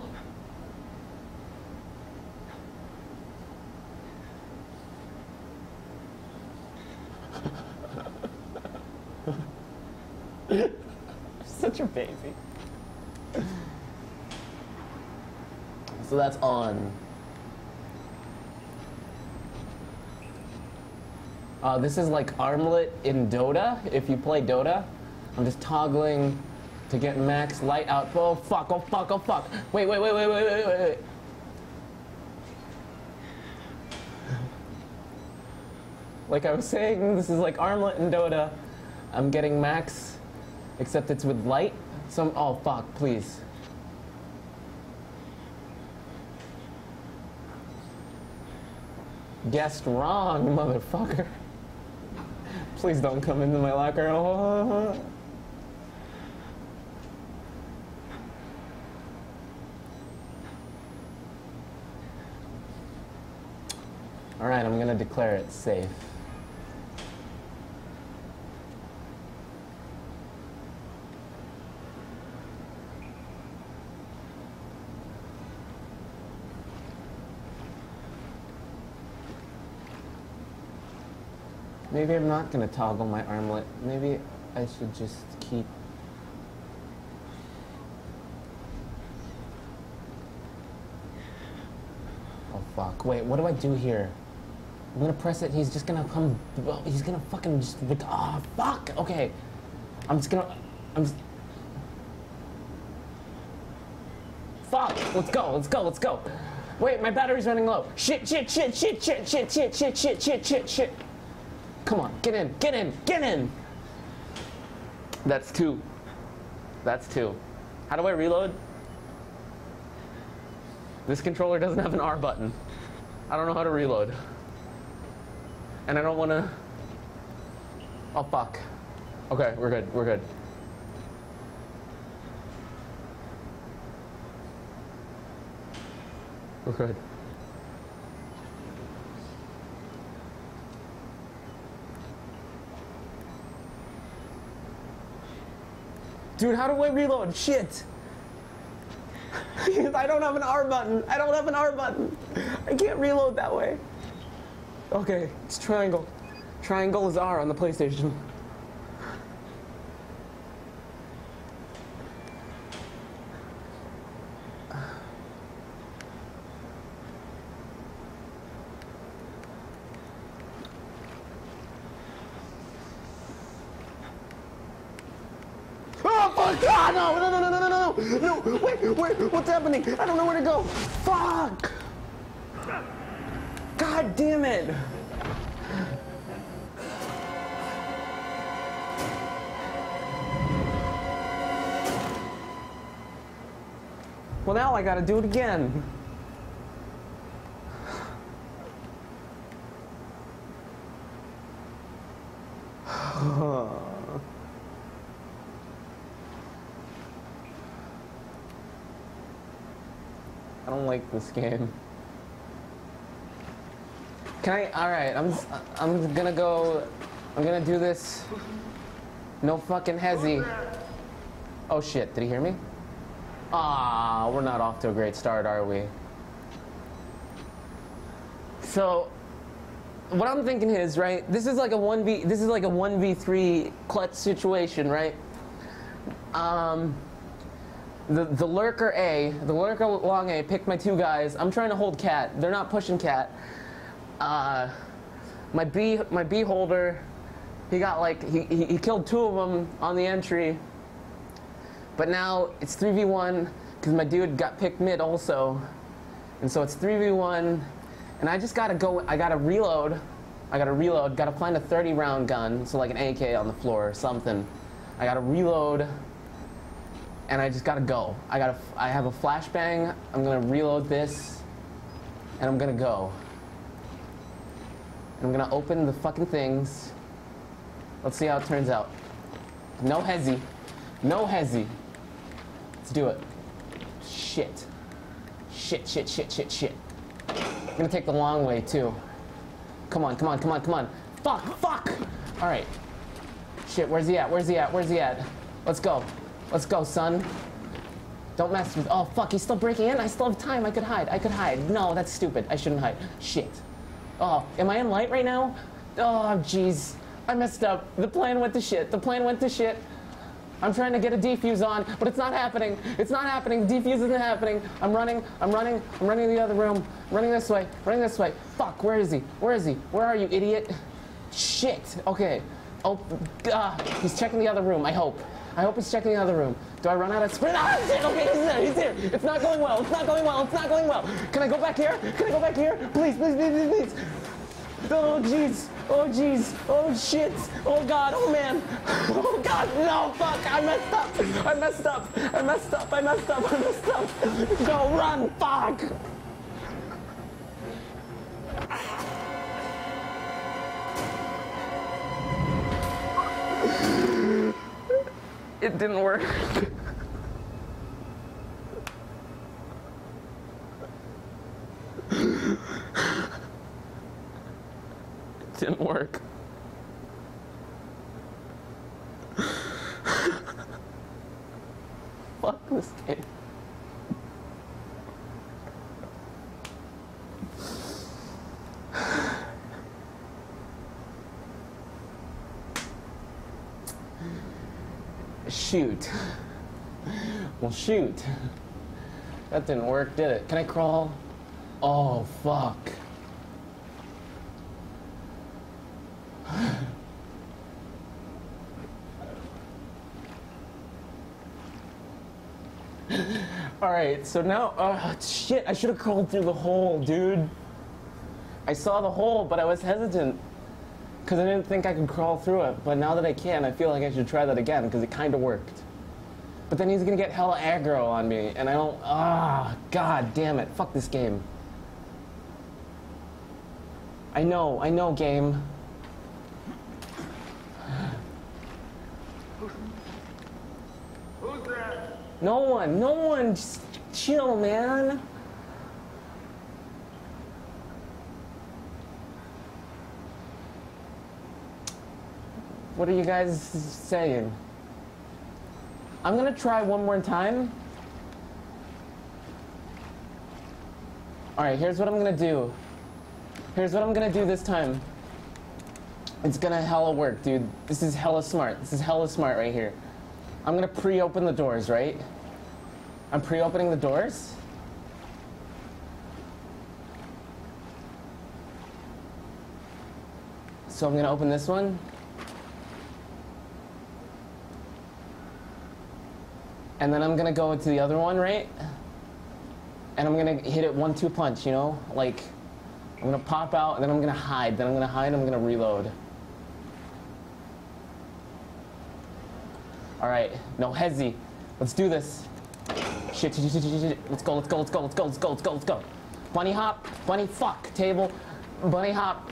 Speaker 1: Such a baby. So that's on. Uh, this is like armlet in Dota. If you play Dota, I'm just toggling to get max light out. Oh fuck! Oh fuck! Oh fuck! Wait! Wait! Wait! Wait! Wait! Wait! Wait! Wait! Like I was saying, this is like armlet in Dota. I'm getting max, except it's with light. Some. Oh fuck! Please. Guessed wrong, motherfucker. Please don't come into my locker. Oh. All right, I'm gonna declare it safe. Maybe I'm not gonna toggle my armlet. Maybe I should just keep... Oh fuck, wait, what do I do here? I'm gonna press it, he's just gonna come... He's gonna fucking just... Oh fuck, okay. I'm just gonna... I'm just... Fuck, let's go, let's go, let's go. Wait, my battery's running low. Shit, shit, shit, shit, shit, shit, shit, shit, shit, shit, shit, shit. Come on, get in, get in, get in! That's two. That's two. How do I reload? This controller doesn't have an R button. I don't know how to reload. And I don't want to... Oh, fuck. Okay, we're good, we're good. We're good. Dude, how do I reload? Shit! I don't have an R button. I don't have an R button. I can't reload that way. Okay, it's triangle. Triangle is R on the PlayStation. Ah, no, no, no, no, no, no, no, no, wait, wait, what's happening? I don't know where to go. Fuck! God damn it! Well, now I gotta do it again. I don't like this game. Can I? All right, I'm. I'm gonna go. I'm gonna do this No fucking hezzy. Oh shit, did he hear me? Ah, we're not off to a great start, are we? So, what I'm thinking is, right, this is like a one v, this is like a one v three clutch situation, right? Um, the, the lurker A, the lurker long A picked my two guys. I'm trying to hold Cat. They're not pushing Cat. Uh, my B, my B holder, he got like, he, he, he killed two of them on the entry. But now it's three v one because my dude got picked mid also. And so it's three v one. And I just gotta go, I gotta reload. I gotta reload, gotta find a thirty round gun. So like an A K on the floor or something. I gotta reload. And I just gotta go. I gotta, I have a flashbang. I'm gonna reload this. And I'm gonna go. And I'm gonna open the fucking things. Let's see how it turns out. No hezzy. No hezzy. Let's do it. Shit. Shit, shit, shit, shit, shit. I'm gonna take the long way, too. Come on, come on, come on, come on. Fuck, fuck! Alright. Shit, where's he at? Where's he at? Where's he at? Let's go. Let's go, son. Don't mess with... Oh, fuck, he's still breaking in? I still have time. I could hide. I could hide. No, that's stupid. I shouldn't hide. Shit. Oh, am I in light right now? Oh, jeez. I messed up. The plan went to shit. The plan went to shit. I'm trying to get a defuse on, but it's not happening. It's not happening. Defuse isn't happening. I'm running. I'm running. I'm running to the other room. I'm running this way. Running this way. Fuck. Where is he? Where is he? Where are you, idiot? Shit. Okay. Oh, God. He's checking the other room. I hope. I hope he's checking the other room. Do I run out of sprint? Ah, shit. Okay, he's there. He's here. It's not going well. It's not going well. It's not going well. Can I go back here? Can I go back here? Please, please, please, please, please. Oh, jeez. Oh, jeez. Oh, shit. Oh, God. Oh, man. Oh, God. No, fuck. I messed up. I messed up. I messed up. I messed up. I messed up. Go, run. Fuck. It didn't work. It didn't work. Fuck this game. Shoot. Well, shoot. That didn't work, did it? Can I crawl? Oh, fuck. Alright, so now, uh, shit, I should have crawled through the hole, dude. I saw the hole, but I was hesitant. Because I didn't think I could crawl through it. But now that I can, I feel like I should try that again, because it kind of worked. But then he's going to get hella aggro on me, and I don't, ah, god damn it. Fuck this game. I know, I know, game.
Speaker 2: Who's that?
Speaker 1: No one, no one, just chill, man. What are you guys saying? I'm gonna try one more time. Alright, here's what I'm gonna do. Here's what I'm gonna do this time. It's gonna hella work, dude. This is hella smart. This is hella smart right here. I'm gonna pre-open the doors, right? I'm pre-opening the doors. So I'm gonna open this one. And then I'm gonna go into the other one, right? And I'm gonna hit it one two punch, you know? Like, I'm gonna pop out, and then I'm gonna hide. Then I'm gonna hide, and I'm gonna reload. Alright, no hezzy. Let's do this. Shit, shit, shit, shit, shit. Let's go, let's go, let's go, let's go, let's go, let's go, let's go. Bunny hop, bunny fuck, table, bunny hop.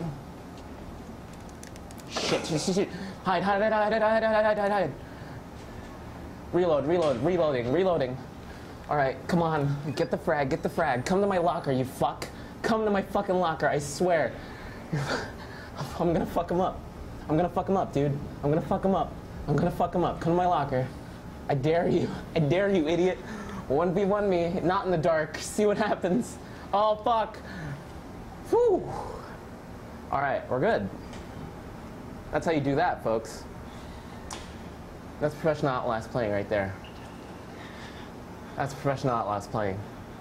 Speaker 1: Shit, shit, shit, shit. Hide, hide, hide, hide, hide, hide, hide, hide, hide. Reload, reload, reloading, reloading. Alright, come on. Get the frag, get the frag. Come to my locker, you fuck. Come to my fucking locker, I swear. I'm gonna fuck him up. I'm gonna fuck him up, dude. I'm gonna fuck him up. I'm gonna fuck him up. Come to my locker. I dare you. I dare you, idiot. one v one me, not in the dark. See what happens. Oh, fuck. Whew. All right, we're good. That's how you do that, folks. That's professional Outlast playing right there. That's professional Outlast playing.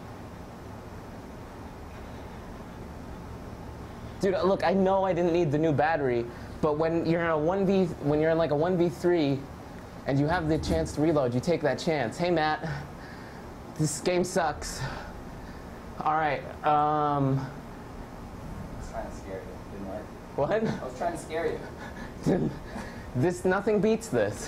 Speaker 1: Dude, look, I know I didn't need the new battery, but when you're in a one v, when you're in like a one v three, and you have the chance to reload, you take that chance. Hey, Matt, this game sucks. All right, um...
Speaker 5: I was trying to scare you. Didn't work.
Speaker 1: What?
Speaker 5: I was trying to scare you.
Speaker 1: This, nothing beats this.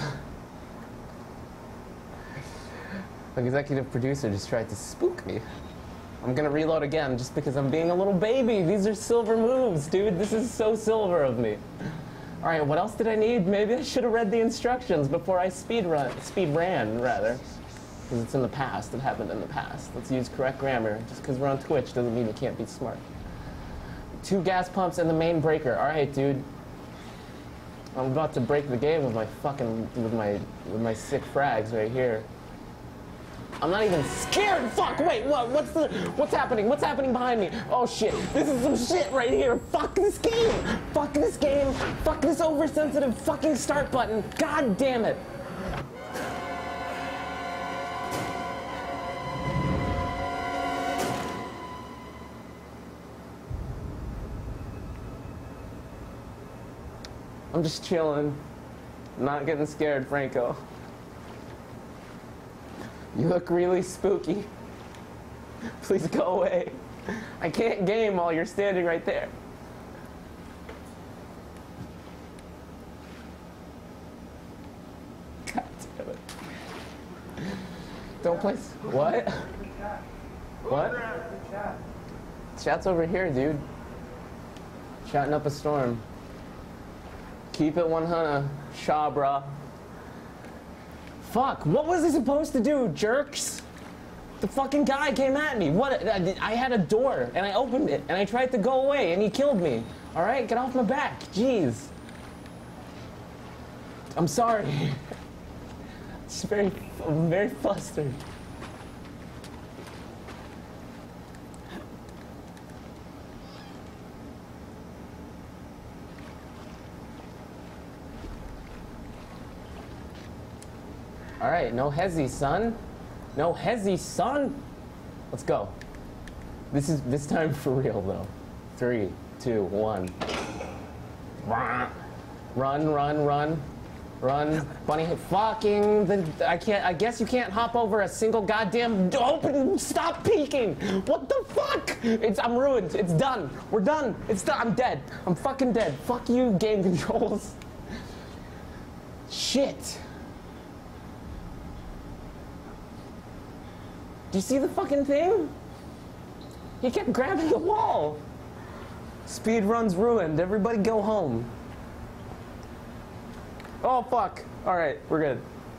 Speaker 1: The executive producer just tried to spook me. I'm gonna reload again just because I'm being a little baby. These are silver moves, dude. This is so silver of me. All right, what else did I need? Maybe I should have read the instructions before I speed run, speed ran, rather. Because it's in the past. It happened in the past. Let's use correct grammar. Just because we're on Twitch doesn't mean you can't be smart. Two gas pumps and the main breaker. All right, dude. I'm about to break the game with my fucking, with my, with my sick frags right here. I'm not even scared. Fuck, wait, what? What's the, what's happening? What's happening behind me? Oh shit, this is some shit right here. Fuck this game. Fuck this game. Fuck this oversensitive fucking start button. God damn it. I'm just chilling, not getting scared, Franco. You look really spooky. Please go away. I can't game while you're standing right there. God damn it. Don't play. What? What? Chat's over here, dude. Chatting up a storm. Keep it one hundred, Shaw, brah. Fuck, what was I supposed to do, jerks? The fucking guy came at me. What? I had a door, and I opened it, and I tried to go away, and he killed me. All right, get off my back. Jeez. I'm sorry. It's very, I'm very flustered. All right, no hezzy, son. No hezzy, son. Let's go. This is this time for real, though. Three, two, one. Run, run, run, run. Bunny, fucking. The, I can't. I guess you can't hop over a single goddamn. Open. Stop peeking. What the fuck? It's. I'm ruined. It's done. We're done. It's done. I'm dead. I'm fucking dead. Fuck you, game controls. Shit. Do you see the fucking thing? He kept grabbing the wall. Speed run's ruined. Everybody go home. Oh, fuck. All right, we're good.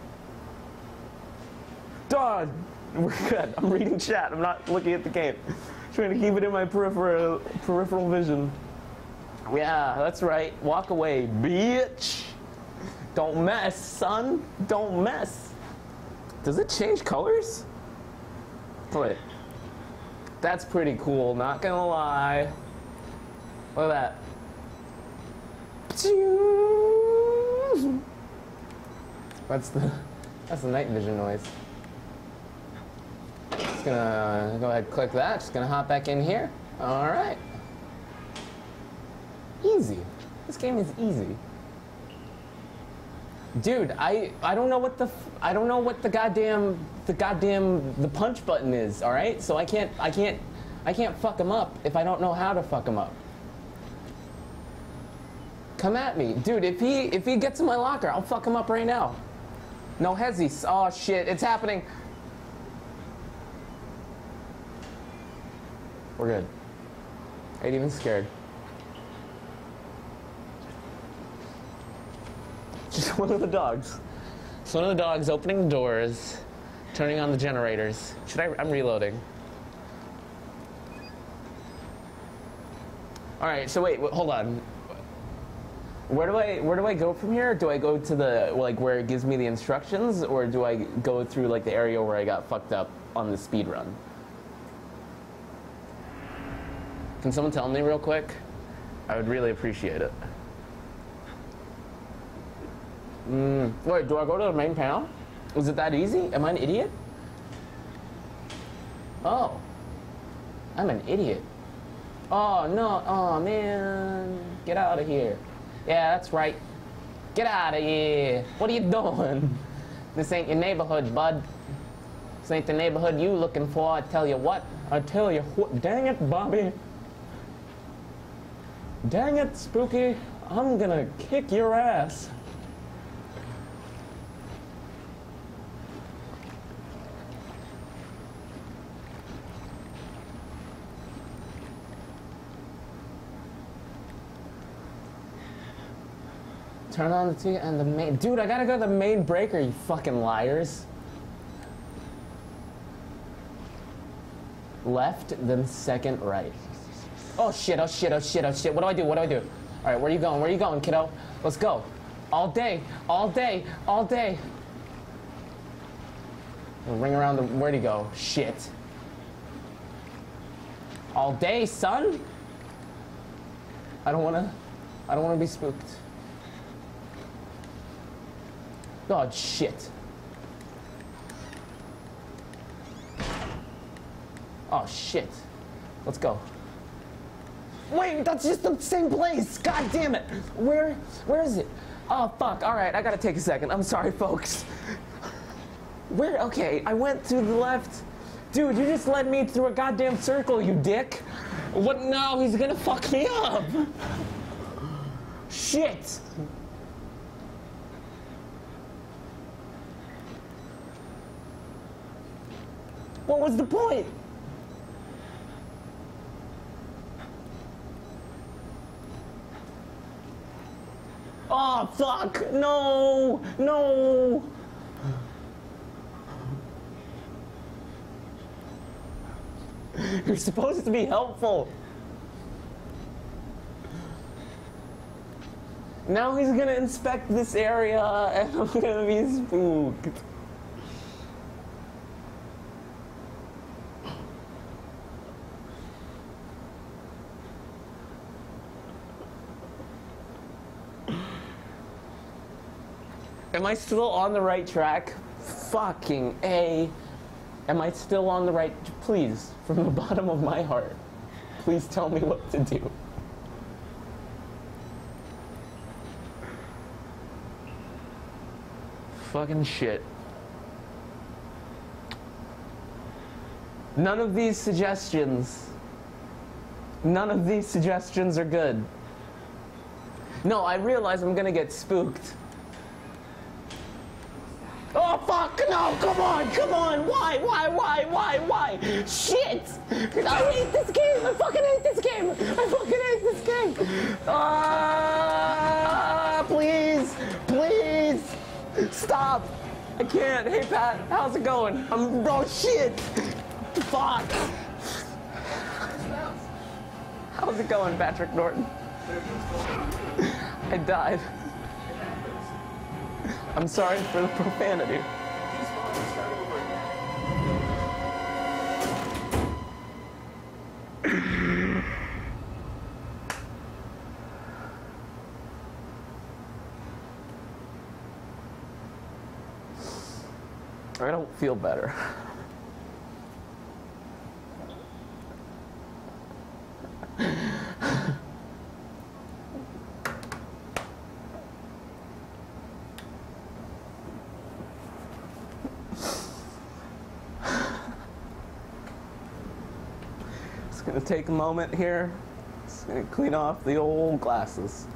Speaker 1: Dog. We're good. I'm reading chat. I'm not looking at the game. Trying to keep it in my peripheral, peripheral vision. Yeah, that's right. Walk away, bitch. Don't mess, son. Don't mess. Does it change colors? Wait, that's pretty cool, not gonna lie. Look at that. That's the that's the night vision noise. Just gonna go ahead and click that. Just gonna hop back in here. All right. Easy. This game is easy. Dude, I I don't know what the I don't know what the goddamn the goddamn the punch button is. All right, so I can't I can't I can't fuck him up if I don't know how to fuck him up. Come at me, dude. If he if he gets in my locker, I'll fuck him up right now. No hezzy. Oh shit, it's happening. We're good. I ain't even scared. Just one of the dogs. It's one of the dogs opening the doors, turning on the generators. Should I? I'm reloading. All right. So wait. wait hold on. Where do I where do I go from here? Do I go to the like where it gives me the instructions, or do I go through like the area where I got fucked up on the speed run? Can someone tell me real quick? I would really appreciate it. Mm, wait, do I go to the main panel? Is it that easy? Am I an idiot? Oh, I'm an idiot. Oh no, oh man, get out of here. Yeah, that's right. Get out of here. What are you doing? This ain't your neighborhood, bud. This ain't the neighborhood you looking for, I tell you what. I tell you what, dang it, Bobby. Dang it, Spooky. I'm gonna kick your ass. Turn on the T V and the main. Dude, I gotta go to the main breaker, you fucking liars. Left, then second right. Oh shit, oh shit, oh shit, oh shit. What do I do? What do I do? Alright, where are you going? Where are you going, kiddo? Let's go. All day, all day, all day. Ring around the. Where'd he go? Shit. All day, son? I don't wanna. I don't wanna be spooked. God, shit. Oh, shit. Let's go. Wait, that's just the same place. God damn it. Where, where is it? Oh, fuck. All right, I gotta take a second. I'm sorry, folks. Where, okay, I went to the left. Dude, you just led me through a goddamn circle, you dick. What now? He's gonna fuck me up. Shit. What was the point? Oh, fuck! No! No! You're supposed to be helpful. Now he's gonna inspect this area and I'm gonna be spooked. Am I still on the right track? Fucking A. Am I still on the right? Please, from the bottom of my heart, please tell me what to do. Fucking shit. None of these suggestions, none of these suggestions are good. No, I realize I'm gonna get spooked. Oh fuck, no, come on, come on, why, why, why, why, why? Shit! I hate this game, I fucking hate this game! I fucking hate this game! Ah, please, please, stop! I can't, hey Pat, how's it going? I'm, oh shit! Fuck! How's it going, Patrick Norton? I died. I'm sorry for the profanity. I don't feel better. Gonna take a moment here. Just gonna clean off the old glasses.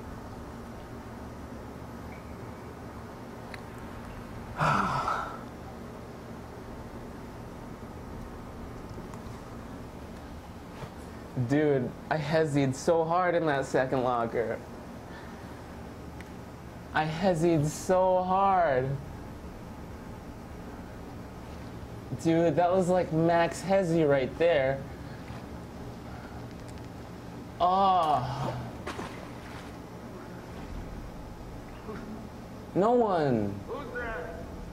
Speaker 1: Dude, I hesitated so hard in that second locker. I hesitated so hard. Dude, that was like max hesi right there. Oh. No one.
Speaker 2: Who's there?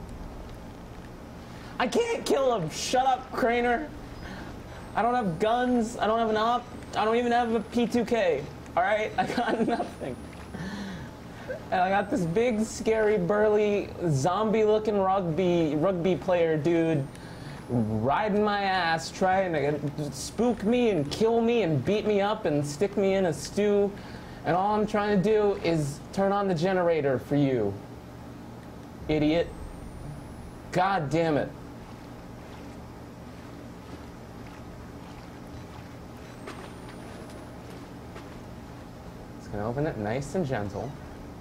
Speaker 1: I can't kill him. Shut up, Craner. I don't have guns. I don't have an op. I don't even have a P two K. All right, I got nothing. And I got this big, scary, burly, zombie-looking rugby rugby player dude riding my ass, trying to spook me and kill me and beat me up and stick me in a stew. And all I'm trying to do is turn on the generator for you, idiot. God damn it. Just gonna open it nice and gentle.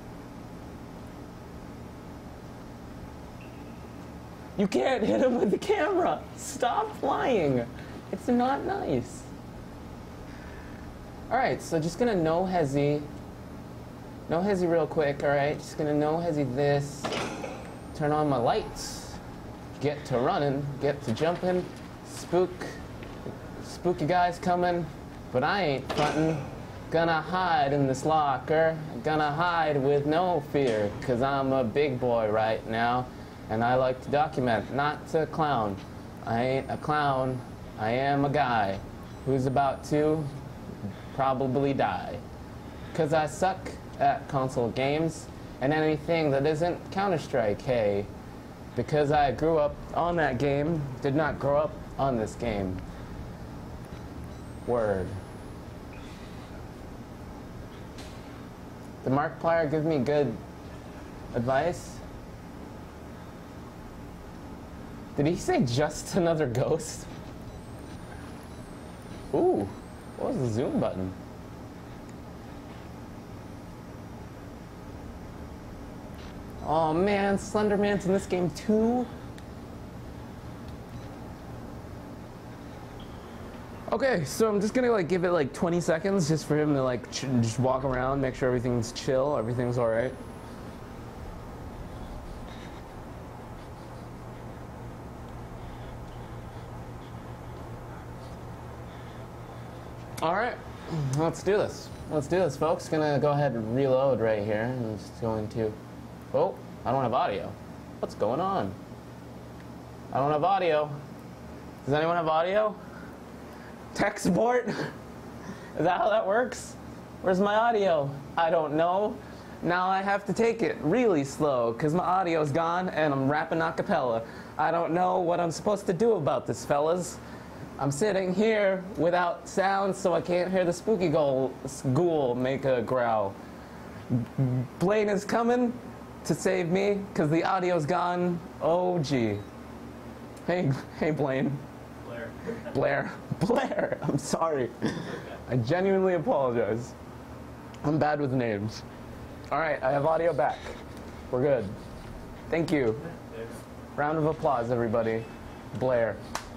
Speaker 1: You can't hit him with the camera. Stop flying. It's not nice. All right, so just gonna no hezzy. No hezzy real quick, all right? Just gonna no hezzy this. Turn on my lights. Get to running, get to jumping. Spook. Spooky guys coming, but I ain't frontin'. Gonna hide in this locker. Gonna hide with no fear, cause I'm a big boy right now. And I like to document, not to clown. I ain't a clown, I am a guy who's about to probably die. Cause I suck at console games and anything that isn't Counter-Strike, hey. Because I grew up on that game, did not grow up on this game. Word. Did Markiplier give me good advice? Did he say just another ghost? Ooh, what was the zoom button? Oh man, Slenderman's in this game too? Okay, so I'm just gonna like give it like twenty seconds just for him to like ch just walk around, make sure everything's chill, everything's alright. Alright, let's do this. Let's do this, folks. Gonna go ahead and reload right here. I'm just going to... Oh, I don't have audio. What's going on? I don't have audio. Does anyone have audio? Tech support? Is that how that works? Where's my audio? I don't know. Now I have to take it really slow because my audio's gone and I'm rapping a cappella. I don't know what I'm supposed to do about this, fellas. I'm sitting here without sound, so I can't hear the spooky ghoul, ghoul make a growl. Blaine is coming to save me because the audio's gone. Oh, gee. Hey, hey, Blaine.
Speaker 3: Blair.
Speaker 1: Blair. Blair. I'm sorry. I genuinely apologize. I'm bad with names. All right, I have audio back. We're good. Thank you. Round of applause, everybody. Blair.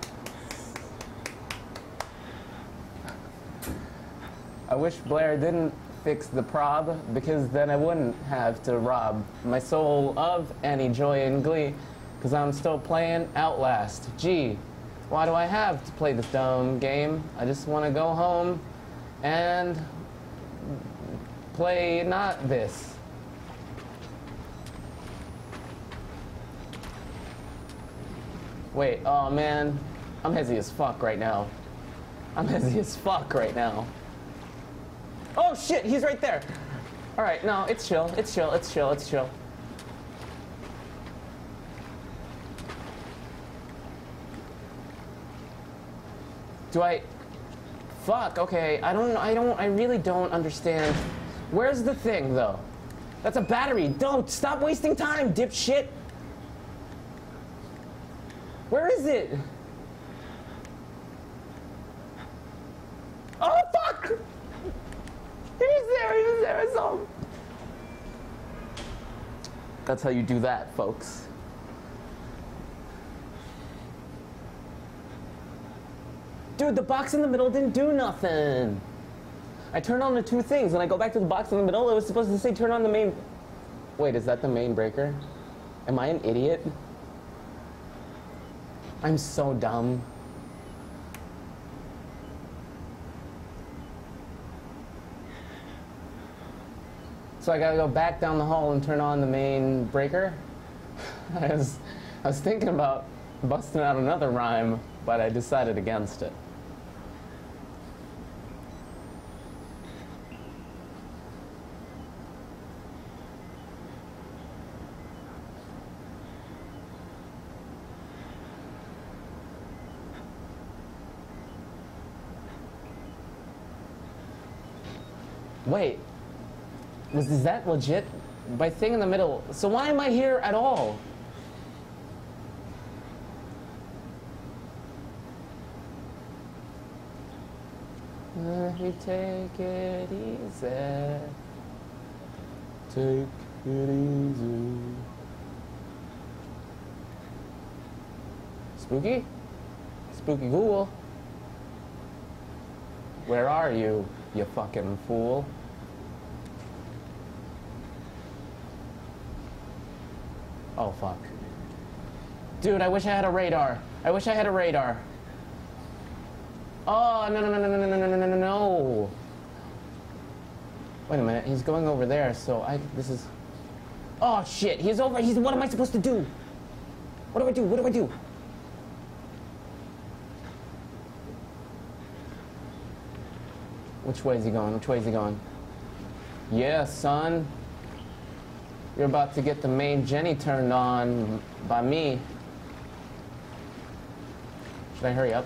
Speaker 1: I wish Blair didn't fix the prob, because then I wouldn't have to rob my soul of any joy and glee, because I'm still playing Outlast. Gee, why do I have to play this dumb game? I just want to go home and play not this. Wait, oh man, I'm hezzy as fuck right now. I'm hezzy as fuck right now. Oh shit, he's right there. All right, no, it's chill, it's chill, it's chill, it's chill. Do I, fuck, okay, I don't, I don't, I really don't understand. Where's the thing though? That's a battery. Don't, stop wasting time, dipshit. Where is it? Oh fuck! He was there, he was there, I saw him. That's how you do that, folks. Dude, the box in the middle didn't do nothing. I turned on the two things, and I go back to the box in the middle, it was supposed to say turn on the main... Wait, is that the main breaker? Am I an idiot? I'm so dumb. So I gotta go back down the hall and turn on the main breaker. I was, I was thinking about busting out another rhyme, but I decided against it. Wait, was is that legit? By thing in the middle. So why am I here at all? Let me take it easy. Take it easy. Spooky? Spooky Google. Where are you, you fucking fool? Oh, fuck. Dude, I wish I had a radar. I wish I had a radar. Oh, no, no, no, no, no, no, no, no, no, no. Wait a minute, he's going over there, so I, this is... Oh, shit, he's over, he's, what am I supposed to do? What do I do, what do I do? Which way is he going, which way is he going? Yeah, son. You're about to get the main Jenny turned on by me. Should I hurry up?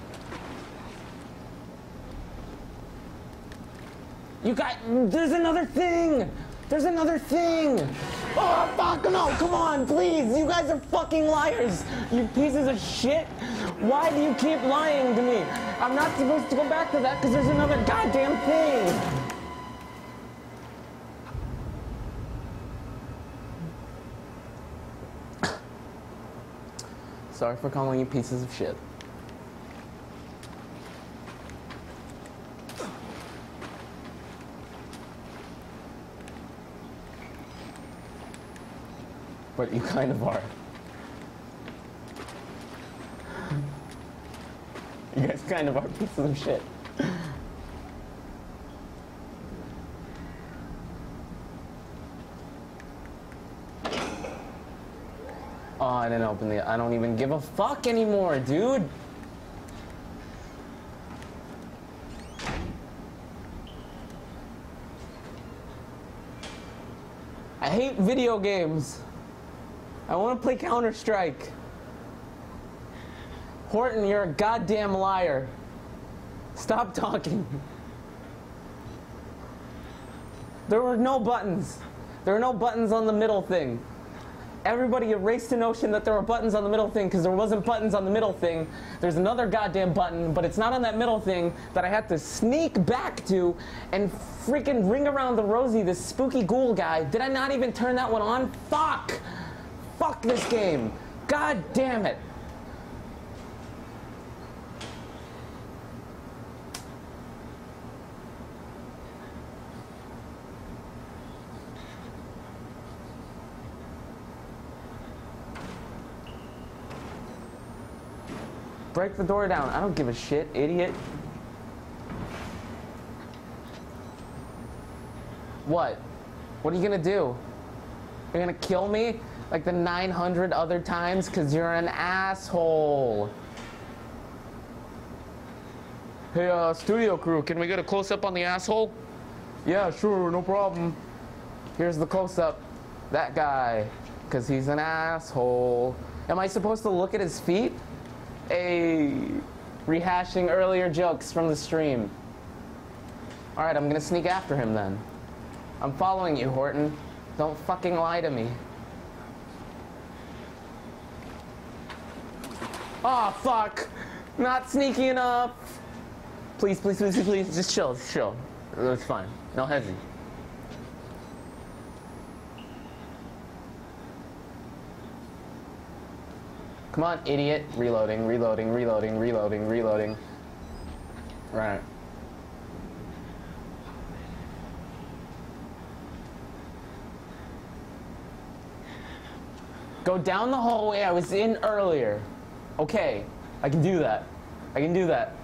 Speaker 1: You got, there's another thing! There's another thing! Oh, fuck, no, come on, please! You guys are fucking liars! You pieces of shit! Why do you keep lying to me? I'm not supposed to go back to that because there's another goddamn thing! Sorry for calling you pieces of shit. But you kind of are. You guys kind of are pieces of shit. Oh, I didn't open the... I don't even give a fuck anymore, dude! I hate video games. I want to play Counter-Strike. Horton, you're a goddamn liar. Stop talking. There were no buttons. There were no buttons on the middle thing. Everybody erased the notion that there were buttons on the middle thing because there wasn't buttons on the middle thing. There's another goddamn button, but it's not on that middle thing that I had to sneak back to and freaking ring around the rosy, this spooky ghoul guy. Did I not even turn that one on? Fuck! Fuck this game. God damn it. Break the door down. I don't give a shit, idiot. What? What are you gonna do? You're gonna kill me like the nine hundred other times because you're an asshole. Hey, uh, studio crew, can we get a close-up on the asshole? Yeah, sure, no problem. Here's the close-up. That guy, because he's an asshole. Am I supposed to look at his feet? A rehashing earlier jokes from the stream. Alright, I'm gonna sneak after him then. I'm following you, Horton. Don't fucking lie to me. Aw, oh, fuck! Not sneaky enough! Please, please, please, please, just chill, just chill. It's fine. No hezzy. Come on, idiot. Reloading, reloading, reloading, reloading, reloading. Right. Go down the hallway I was in earlier. Okay, I can do that. I can do that.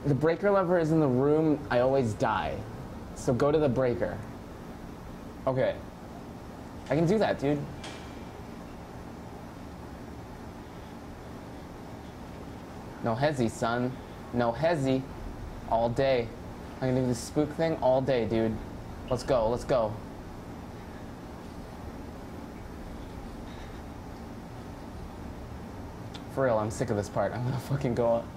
Speaker 1: The breaker lever is in the room. I always die. So go to the breaker. Okay. I can do that, dude. No hezzy, son. No hezzy. All day. I'm gonna do this spook thing all day, dude. Let's go, let's go. For real, I'm sick of this part. I'm gonna fucking go up.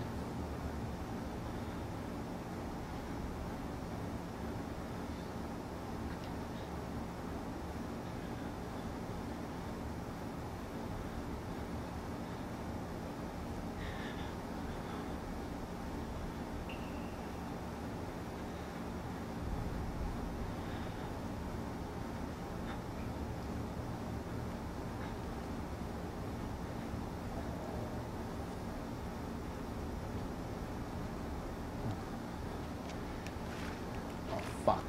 Speaker 1: Fuck.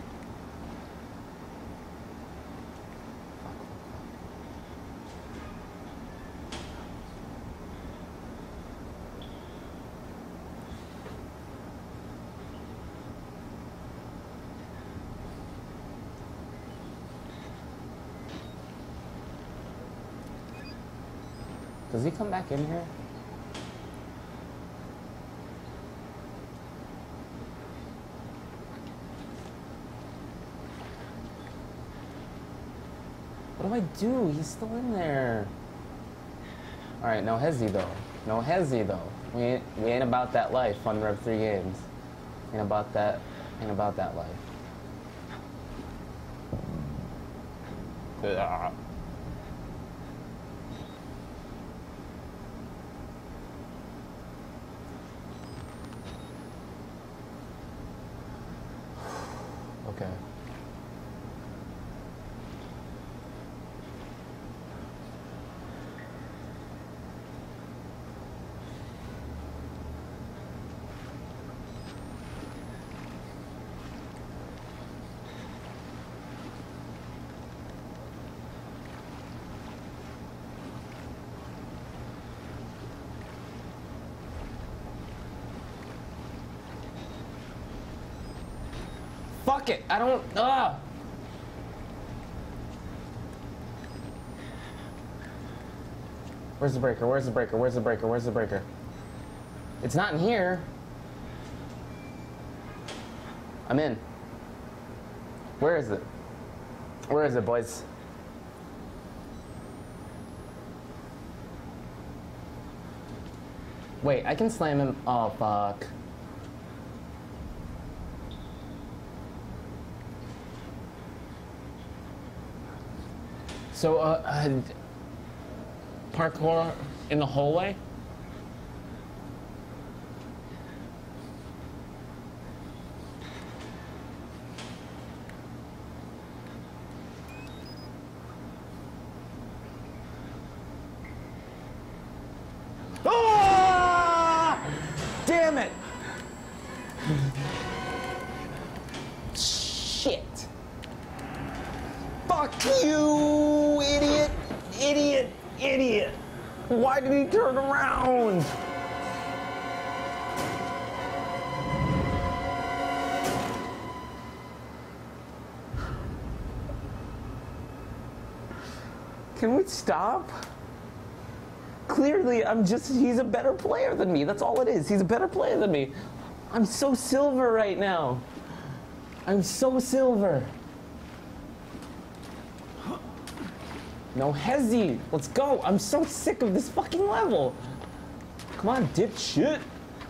Speaker 1: Does he come back in here? What do I do? He's still in there. Alright, no hezzy though. No hezzy though. We ain't, we ain't about that life on Rev three Games. Ain't about that, ain't about that life. Ugh. Okay. Fuck it, I don't, ugh. Where's the breaker, where's the breaker, where's the breaker, where's the breaker? It's not in here. I'm in. Where is it? Where is it, boys? Wait, I can slam him, oh fuck. So, uh, uh, parkour in the hallway? Ah! Damn it! Shit! Fuck you, idiot! Idiot! Idiot! Why did he turn around? Can we stop? Clearly, I'm just, he's a better player than me. That's all it is. He's a better player than me. I'm so silver right now. I'm so silver. No hezzy. Let's go. I'm so sick of this fucking level. Come on, dipshit.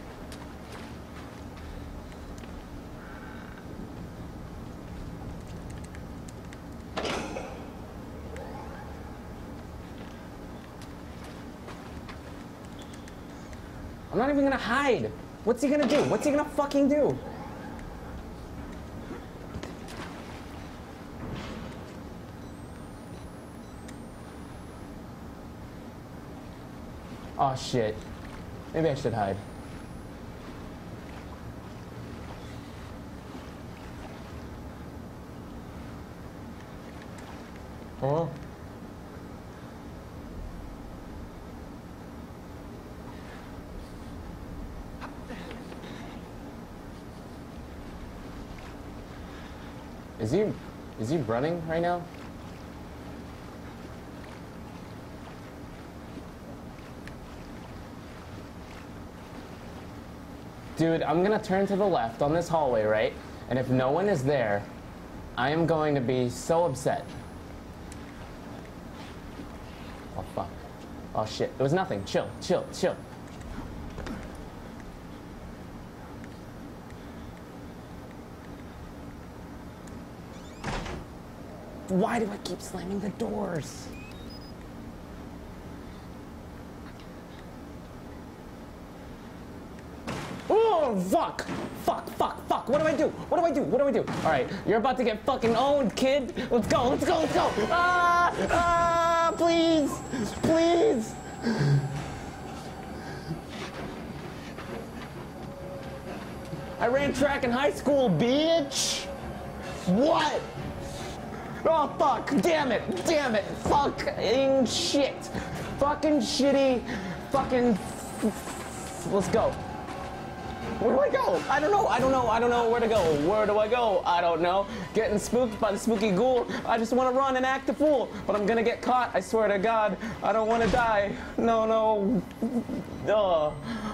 Speaker 1: I'm not even gonna hide. What's he gonna do? What's he gonna fucking do? Oh shit. Maybe I should hide. Huh? Is he, is he running right now? Dude, I'm gonna turn to the left on this hallway, right? And if no one is there, I am going to be so upset. Oh, fuck. Oh, shit. It was nothing. Chill, chill, chill. Why do I keep slamming the doors? Oh, fuck! Fuck, fuck, fuck! What do I do? What do I do? What do I do? Alright, you're about to get fucking owned, kid! Let's go, let's go, let's go! Ah! Ah! Please! Please! I ran track in high school, bitch! What? Oh, fuck! Damn it! Damn it! Fucking shit! Fucking shitty! Fucking... Let's go. Where do I go? I don't know, I don't know, I don't know where to go. Where do I go? I don't know. Getting spooked by the spooky ghoul. I just want to run and act a fool, but I'm gonna get caught, I swear to God. I don't want to die. No, no. Ugh.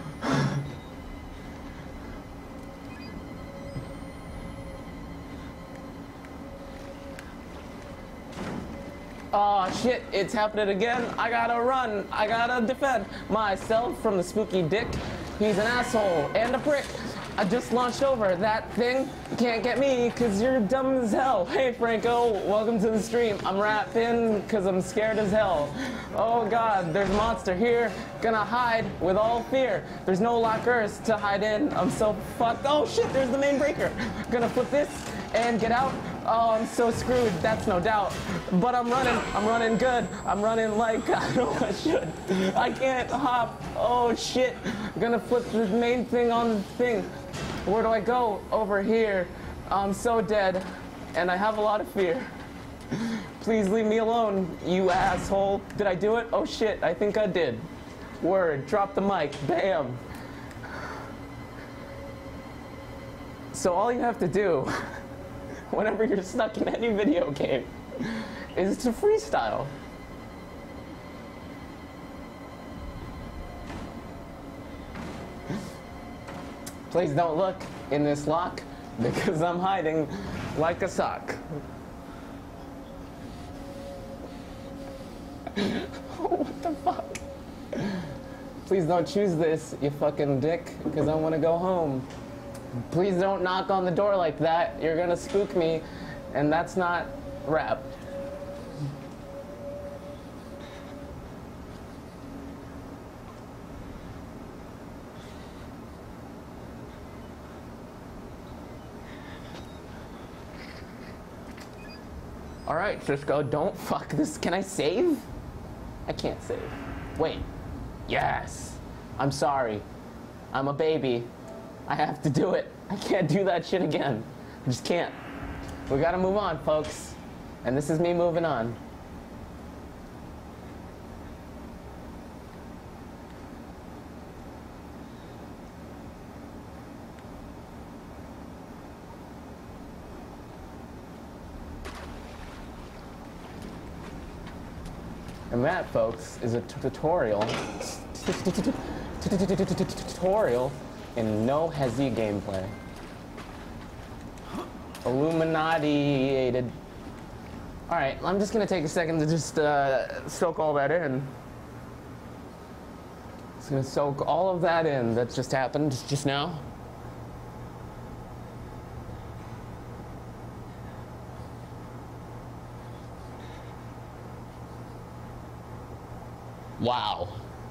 Speaker 1: Oh shit, it's happening again. I gotta run. I gotta defend myself from the spooky dick. He's an asshole and a prick. I just launched over that thing. Can't get me because you're dumb as hell. Hey Franco, welcome to the stream. I'm rapping because I'm scared as hell. Oh God, there's a monster here. Gonna hide with all fear. There's no lockers to hide in. I'm so fucked. Oh shit, there's the main breaker. Gonna flip this and get out. Oh, I'm so screwed, that's no doubt. But I'm running, I'm running good. I'm running like I know I should. I can't hop. Oh shit. I'm gonna flip the main thing on the thing. Where do I go? Over here. I'm so dead. And I have a lot of fear. Please leave me alone, you asshole. Did I do it? Oh shit, I think I did. Word, drop the mic, bam. So all you have to do whenever you're stuck in any video game is to freestyle. Please don't look in this lock because I'm hiding like a sock. What the fuck? Please don't choose this, you fucking dick, because I want to go home. Please don't knock on the door like that. You're gonna spook me, and that's not rap. All right, Cisco, don't fuck this. Can I save? I can't save. Wait. Yes. I'm sorry. I'm a baby. I have to do it. I can't do that shit again. I just can't. We gotta move on, folks. And this is me moving on. And that, folks, is a tutorial. Tutorial in no hezzy gameplay. Illuminati-ated. Alright, I'm just gonna take a second to just uh, soak all that in. Just gonna soak all of that in that just happened just now. Wow.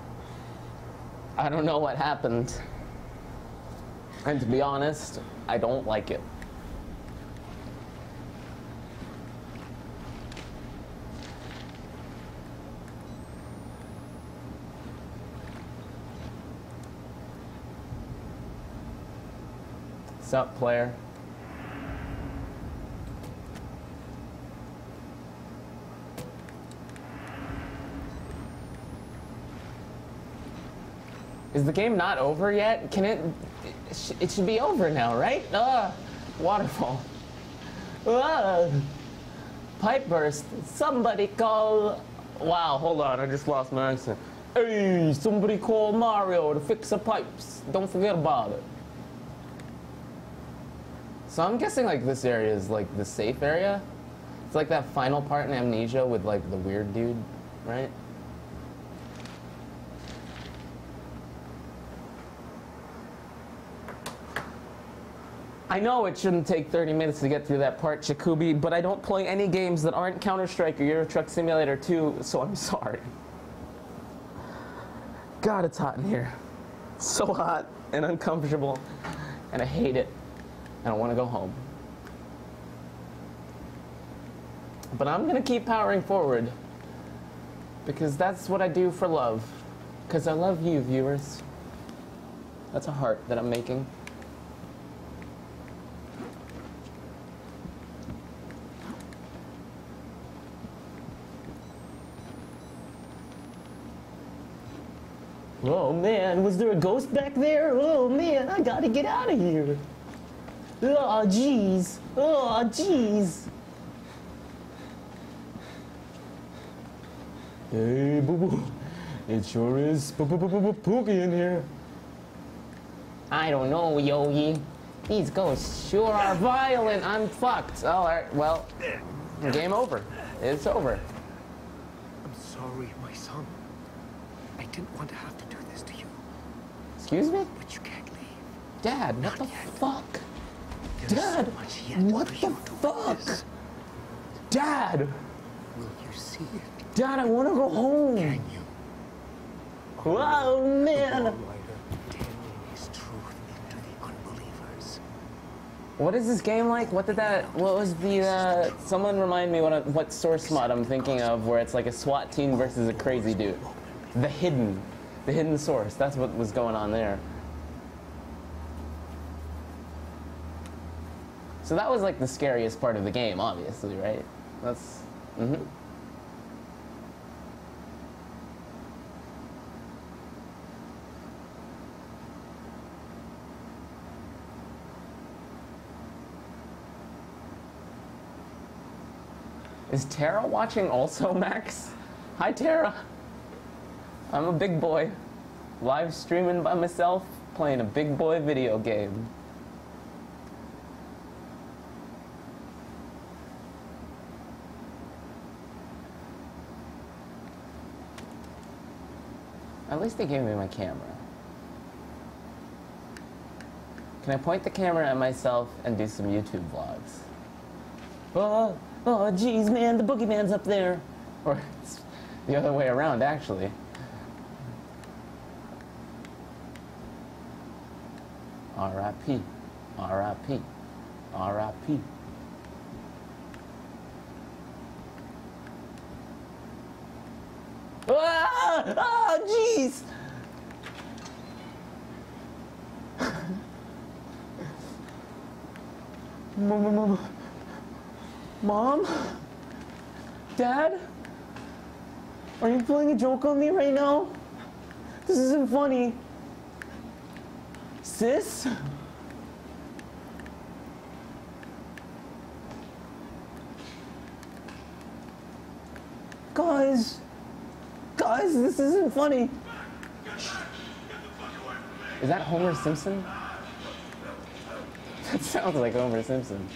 Speaker 1: I don't know what happened. And to be honest, I don't like it. Sup, player? Is the game not over yet? Can it... It should be over now, right? Ugh. Waterfall. Ah! Pipe burst. Somebody call... Wow, hold on, I just lost my accent. Hey, somebody call Mario to fix the pipes. Don't forget about it. So I'm guessing like this area is like the safe area. It's like that final part in Amnesia with like the weird dude, right? I know it shouldn't take thirty minutes to get through that part, Jacoby, but I don't play any games that aren't Counter-Strike or Euro Truck Simulator two, so I'm sorry. God, it's hot in here. So hot and uncomfortable, and I hate it. I don't want to go home. But I'm going to keep powering forward, because that's what I do for love. Because I love you, viewers. That's a heart that I'm making. Oh man, was there a ghost back there? Oh man, I gotta get out of here. Oh jeez. Oh jeez. Hey, boo boo. It sure is spooky in here. I don't know, Yogi. These ghosts sure are violent. I'm fucked. Oh, all right. Well, game over. It's over.
Speaker 4: I'm sorry, my son. I didn't want to have to do this to you.
Speaker 1: Excuse me?
Speaker 4: But you can't leave.
Speaker 1: Dad, what
Speaker 4: Not
Speaker 1: the
Speaker 4: yet.
Speaker 1: fuck?
Speaker 4: There's
Speaker 1: Dad,
Speaker 4: so much yet
Speaker 1: what
Speaker 4: for
Speaker 1: the
Speaker 4: you to
Speaker 1: fuck?
Speaker 4: witness.
Speaker 1: Dad!
Speaker 4: Will you see it?
Speaker 1: Dad, I want to go home.
Speaker 4: Can you?
Speaker 1: Whoa, man.
Speaker 4: The rider telling his truth into the unbelievers.
Speaker 1: What is this game like? What did that, what was the, uh, someone remind me what, what source mod I'm thinking of where it's like a SWAT team versus a crazy dude. The Hidden. The Hidden Source. That's what was going on there. So that was like the scariest part of the game, obviously, right? That's, mm-hmm. Is Tara watching also, Max? Hi, Tara. I'm a big boy. Live streaming by myself, playing a big boy video game. At least they gave me my camera. Can I point the camera at myself and do some YouTube vlogs? Oh, oh, geez, man, the boogeyman's up there. Or it's the other way around, actually. R I P, R I P, R I P. Ah! Oh, jeez! Mom? Mom? Dad? Are you playing a joke on me right now? This isn't funny. Sis? Guys? Guys, this isn't funny. Is that Homer Simpson? That sounds like Homer Simpson.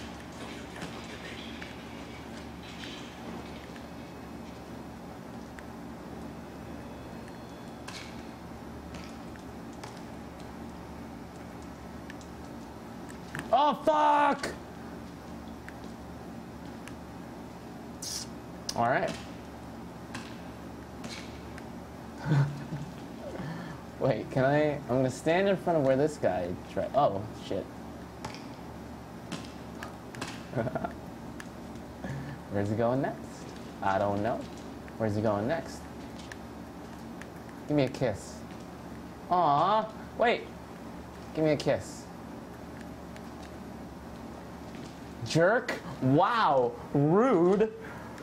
Speaker 1: Oh, fuck! All right. Wait, can I? I'm gonna stand in front of where this guy tried. Oh, shit. Where's he going next? I don't know. Where's he going next? Give me a kiss. Aww. Wait. Give me a kiss. Jerk. Wow. Rude.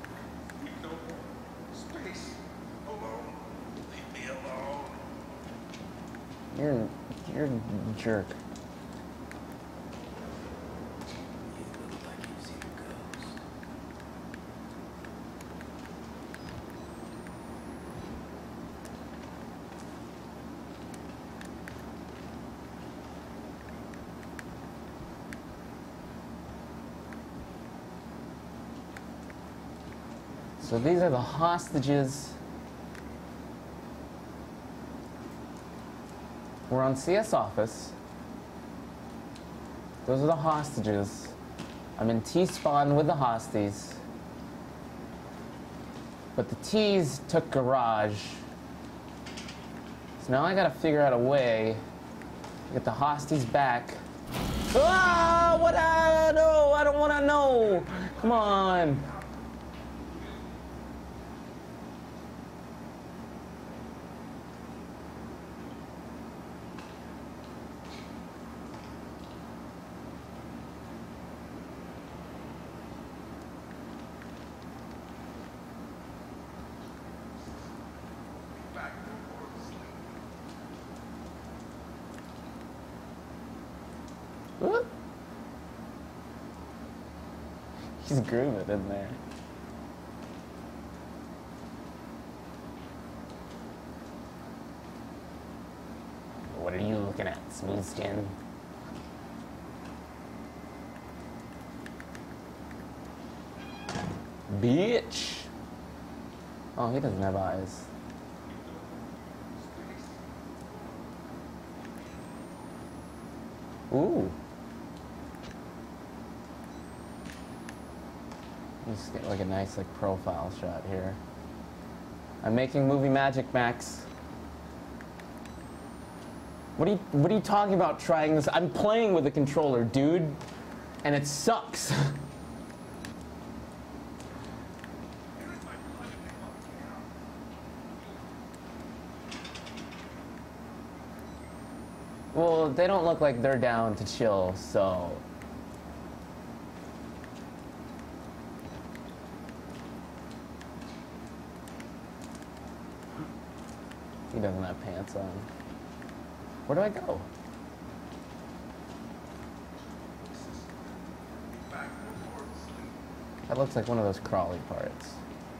Speaker 4: Space. Alone. Leave me alone.
Speaker 1: You're, you're a jerk.
Speaker 4: You look like you've seen
Speaker 1: So these are the hostages. We're on C S office. Those are the hostages. I'm in T-spawn with the hosties. But the T's took garage. So now I gotta figure out a way to get the hosties back. Ah, what I know? I don't wanna know. Come on. Whoop. He's grooving in there. What are you looking at, smooth skin? Bitch! Oh, he doesn't have eyes. Ooh. Let's get like a nice like profile shot here. I'm making movie magic, Max. What are you what are you talking about trying this? I'm playing with a controller, dude, and it sucks. Well, they don't look like they're down to chill, so. He doesn't have pants on. Where do I go? That looks like one of those crawly parts.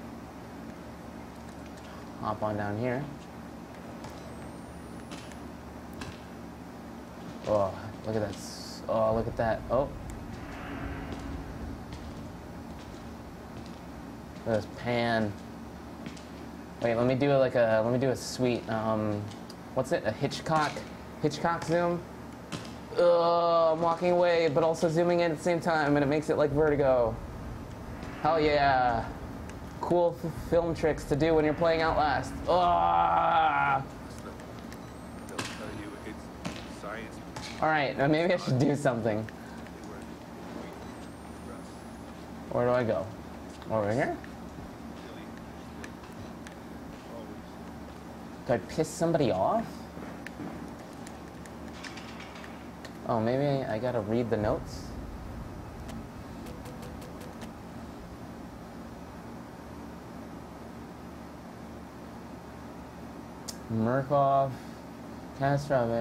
Speaker 1: Hop on down here. Oh, look at that. Oh, look at that. Oh. Look at this pan. Wait, let me do like a, let me do a sweet, um, what's it? A Hitchcock, Hitchcock zoom? Ugh, I'm walking away, but also zooming in at the same time, and it makes it like Vertigo. Hell yeah. Cool f film tricks to do when you're playing Outlast. Ugh. Alright, now maybe I should do something. Where do I go? Over here? Do I piss somebody off? Oh, maybe I gotta read the notes? Murkoff, catastrophic.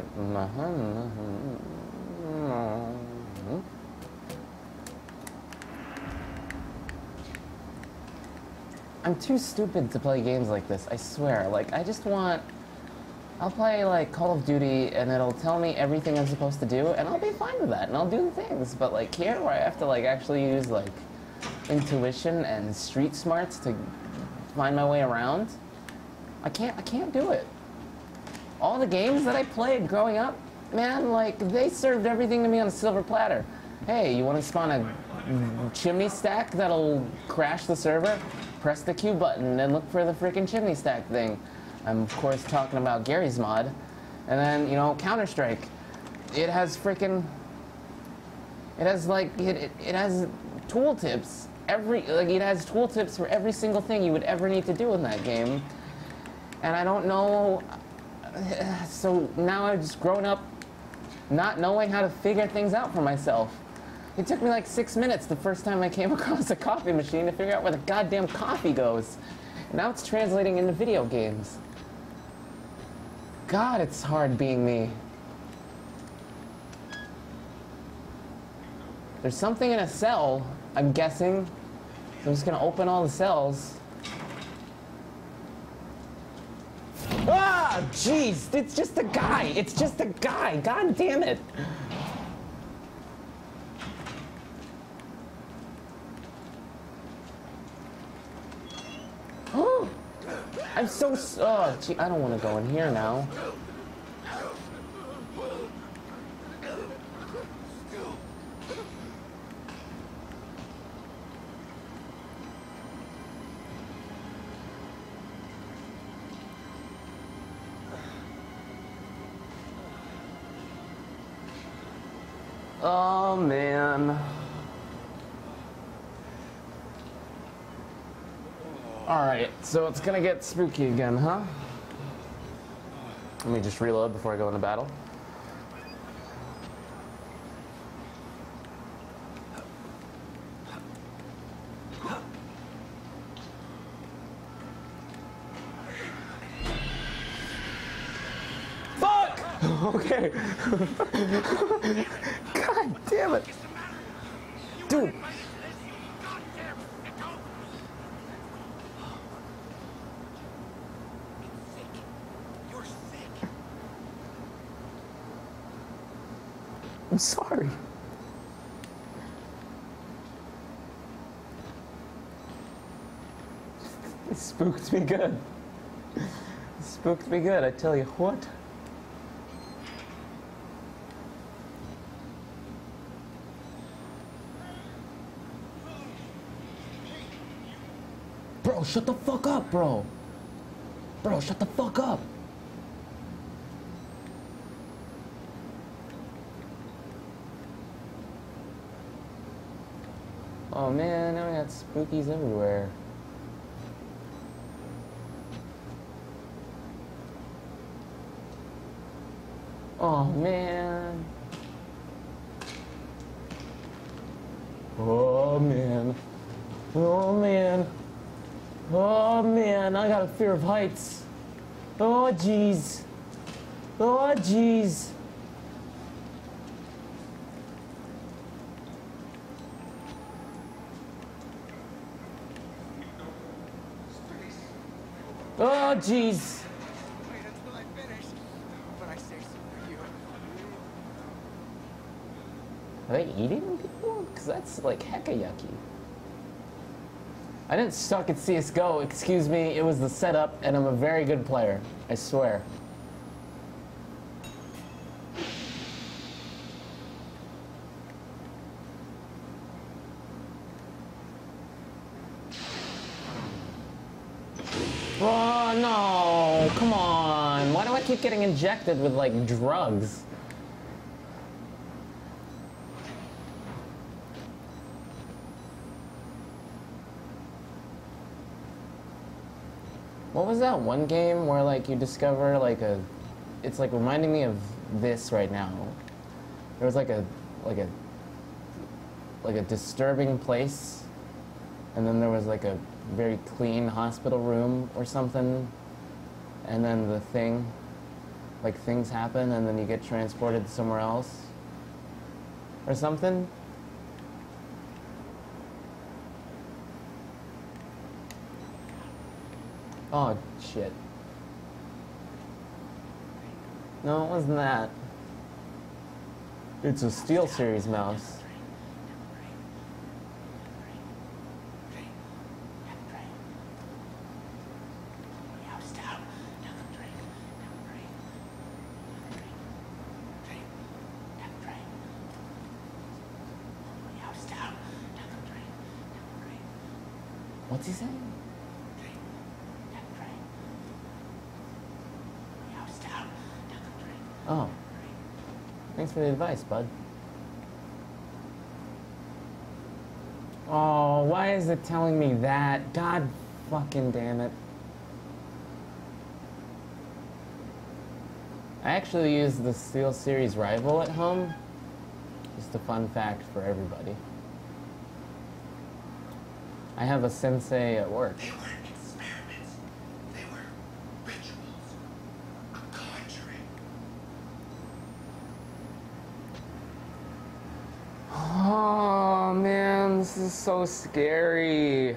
Speaker 1: I'm too stupid to play games like this, I swear. Like, I just want... I'll play, like, Call of Duty, and it'll tell me everything I'm supposed to do, and I'll be fine with that, and I'll do the things. But, like, here, where I have to, like, actually use, like, intuition and street smarts to find my way around, I can't, I can't do it. All the games that I played growing up, man, like, they served everything to me on a silver platter. Hey, you want to spawn a chimney stack that'll crash the server? Press the Q button and look for the freaking chimney stack thing. I'm, of course, talking about Gary's mod. And then, you know, Counter-Strike. It has freaking... It has, like, it, it, it has tooltips. Every, like, it has tooltips for every single thing you would ever need to do in that game. And I don't know... So now I've just grown up not knowing how to figure things out for myself. It took me like six minutes the first time I came across a coffee machine to figure out where the goddamn coffee goes. Now it's translating into video games. God, it's hard being me. There's something in a cell, I'm guessing. So I'm just gonna open all the cells. Ah, jeez, it's just a guy. It's just a guy. God damn it. I'm so. s- Oh, gee, I don't want to go in here now. Oh man. Alright, so it's gonna get spooky again, huh? Let me just reload before I go into battle. Fuck! Okay. God damn it. Dude. I'm sorry. It spooked me good. It spooked me good, I tell you what. Bro, shut the fuck up, bro. Bro, shut the fuck up. Oh man, now we got spookies everywhere. Oh man. Oh man. Oh man. Oh man, I got a fear of heights. Oh jeez. Oh jeez. Oh jeez.
Speaker 4: Wait until I finish. But I say so for you.
Speaker 1: Are they eating people? Because that's like hecka yucky. I didn't suck at C S G O, excuse me, it was the setup, and I'm a very good player, I swear. Oh no, come on. Why do I keep getting injected with like drugs? What was that one game where like you discover like a, it's like reminding me of this right now. There was like a, like a, like a disturbing place, and then there was like a very clean hospital room or something, and then the thing, like things happen and then you get transported somewhere else or something. Oh, shit. No, it wasn't that. It's a SteelSeries mouse. What's he saying? Oh. Thanks for the advice, bud. Oh, why is it telling me that? God fucking damn it. I actually use the SteelSeries Rival at home. Just a fun fact for everybody. I have a sensei at work.
Speaker 4: They weren't experiments. They were rituals. A conjuring.
Speaker 1: Oh man, this is so scary.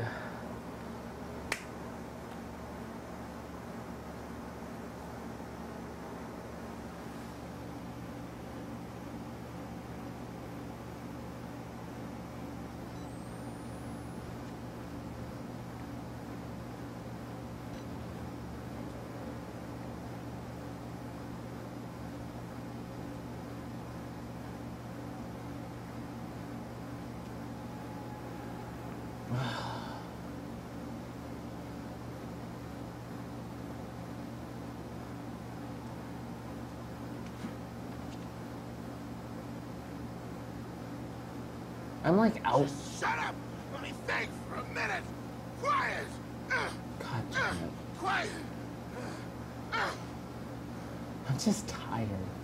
Speaker 1: I'm like out.
Speaker 4: Just shut up! Let me think for a minute! Quiet!
Speaker 1: God damn it.
Speaker 4: Quiet!
Speaker 1: I'm just tired.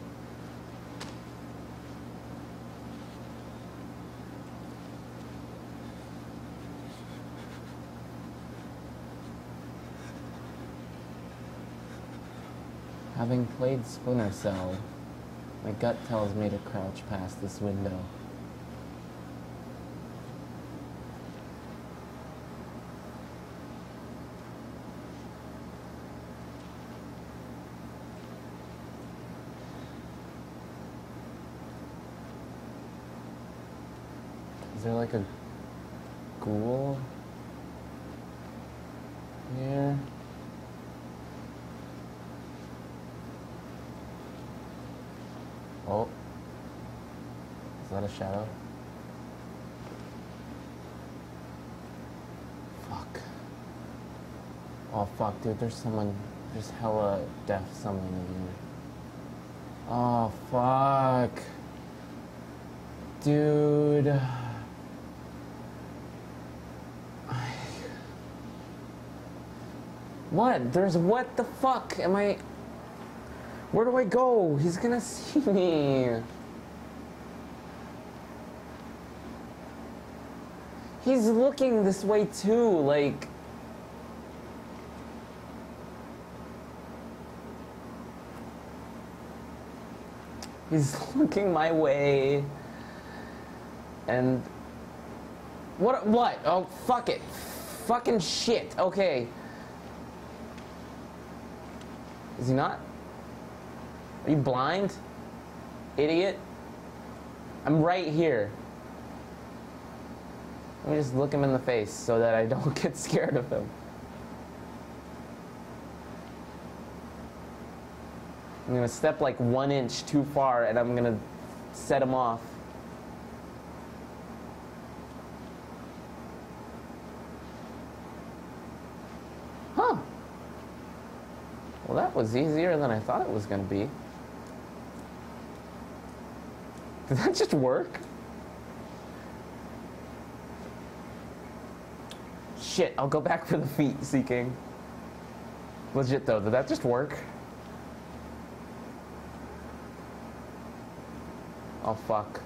Speaker 1: Having played Splinter Cell, my gut tells me to crouch past this window. Is there like a ghoul here? Oh. Is that a shadow? Fuck. Oh fuck, dude, there's someone, there's hella deaf someone in here. Oh fuck. Dude. I... What? There's what the fuck? Am I... Where do I go? He's gonna see me. He's looking this way too, like... He's looking my way. And... What? What? Oh, fuck it. Fucking shit. Okay. Is he not? Are you blind? Idiot? I'm right here. Let me just look him in the face so that I don't get scared of him. I'm gonna step like one inch too far and I'm gonna set him off. Huh. Well, that was easier than I thought it was gonna be. Did that just work? Shit, I'll go back for the feet seeking. Legit though, did that just work? Oh fuck.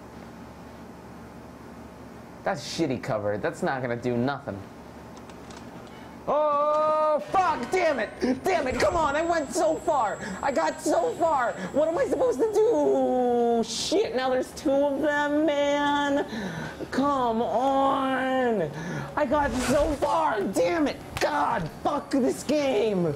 Speaker 1: That's shitty cover. That's not gonna do nothing. Oh fuck, damn it! Damn it, come on, I went so far! I got so far! What am I supposed to do? Shit, now there's two of them, man! Come on! I got so far! Damn it! God, fuck this game!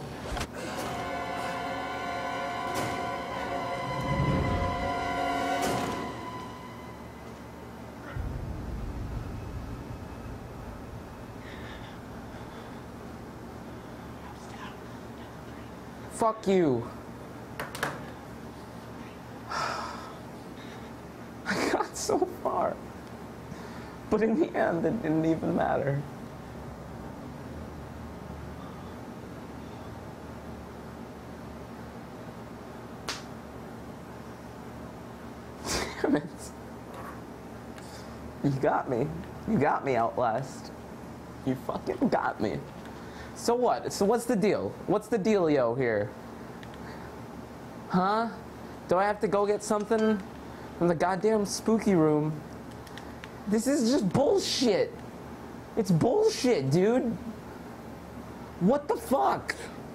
Speaker 1: Fuck you. I got so far. But in the end, it didn't even matter. Damn it. You got me. You got me, Outlast. You fucking got me. So what? So what's the deal? What's the dealio here? Huh? Do I have to go get something from the goddamn spooky room? This is just bullshit. It's bullshit, dude. What the fuck?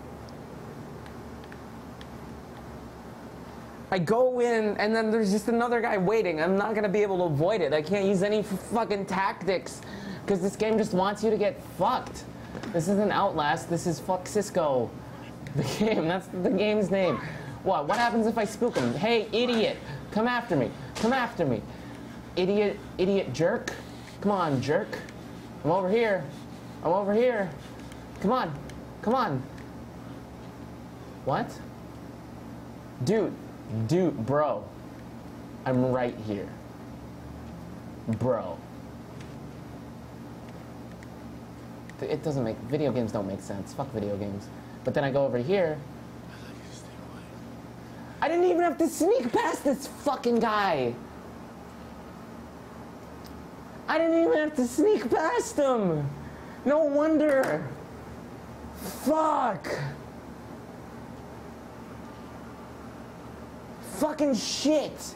Speaker 1: I go in and then there's just another guy waiting. I'm not gonna be able to avoid it. I can't use any fucking tactics because this game just wants you to get fucked. This isn't Outlast, this is fuck Cisco. The game, that's the game's name. What? What happens if I spook him? Hey, idiot, come after me. Come after me. Idiot, idiot jerk. Come on, jerk. I'm over here. I'm over here. Come on, come on. What? Dude, dude, bro. I'm right here. Bro. It doesn't make, video games don't make sense. Fuck video games. But then I go over here. I didn't even have to sneak past this fucking guy. I didn't even have to sneak past him. No wonder. Fuck. Fucking shit.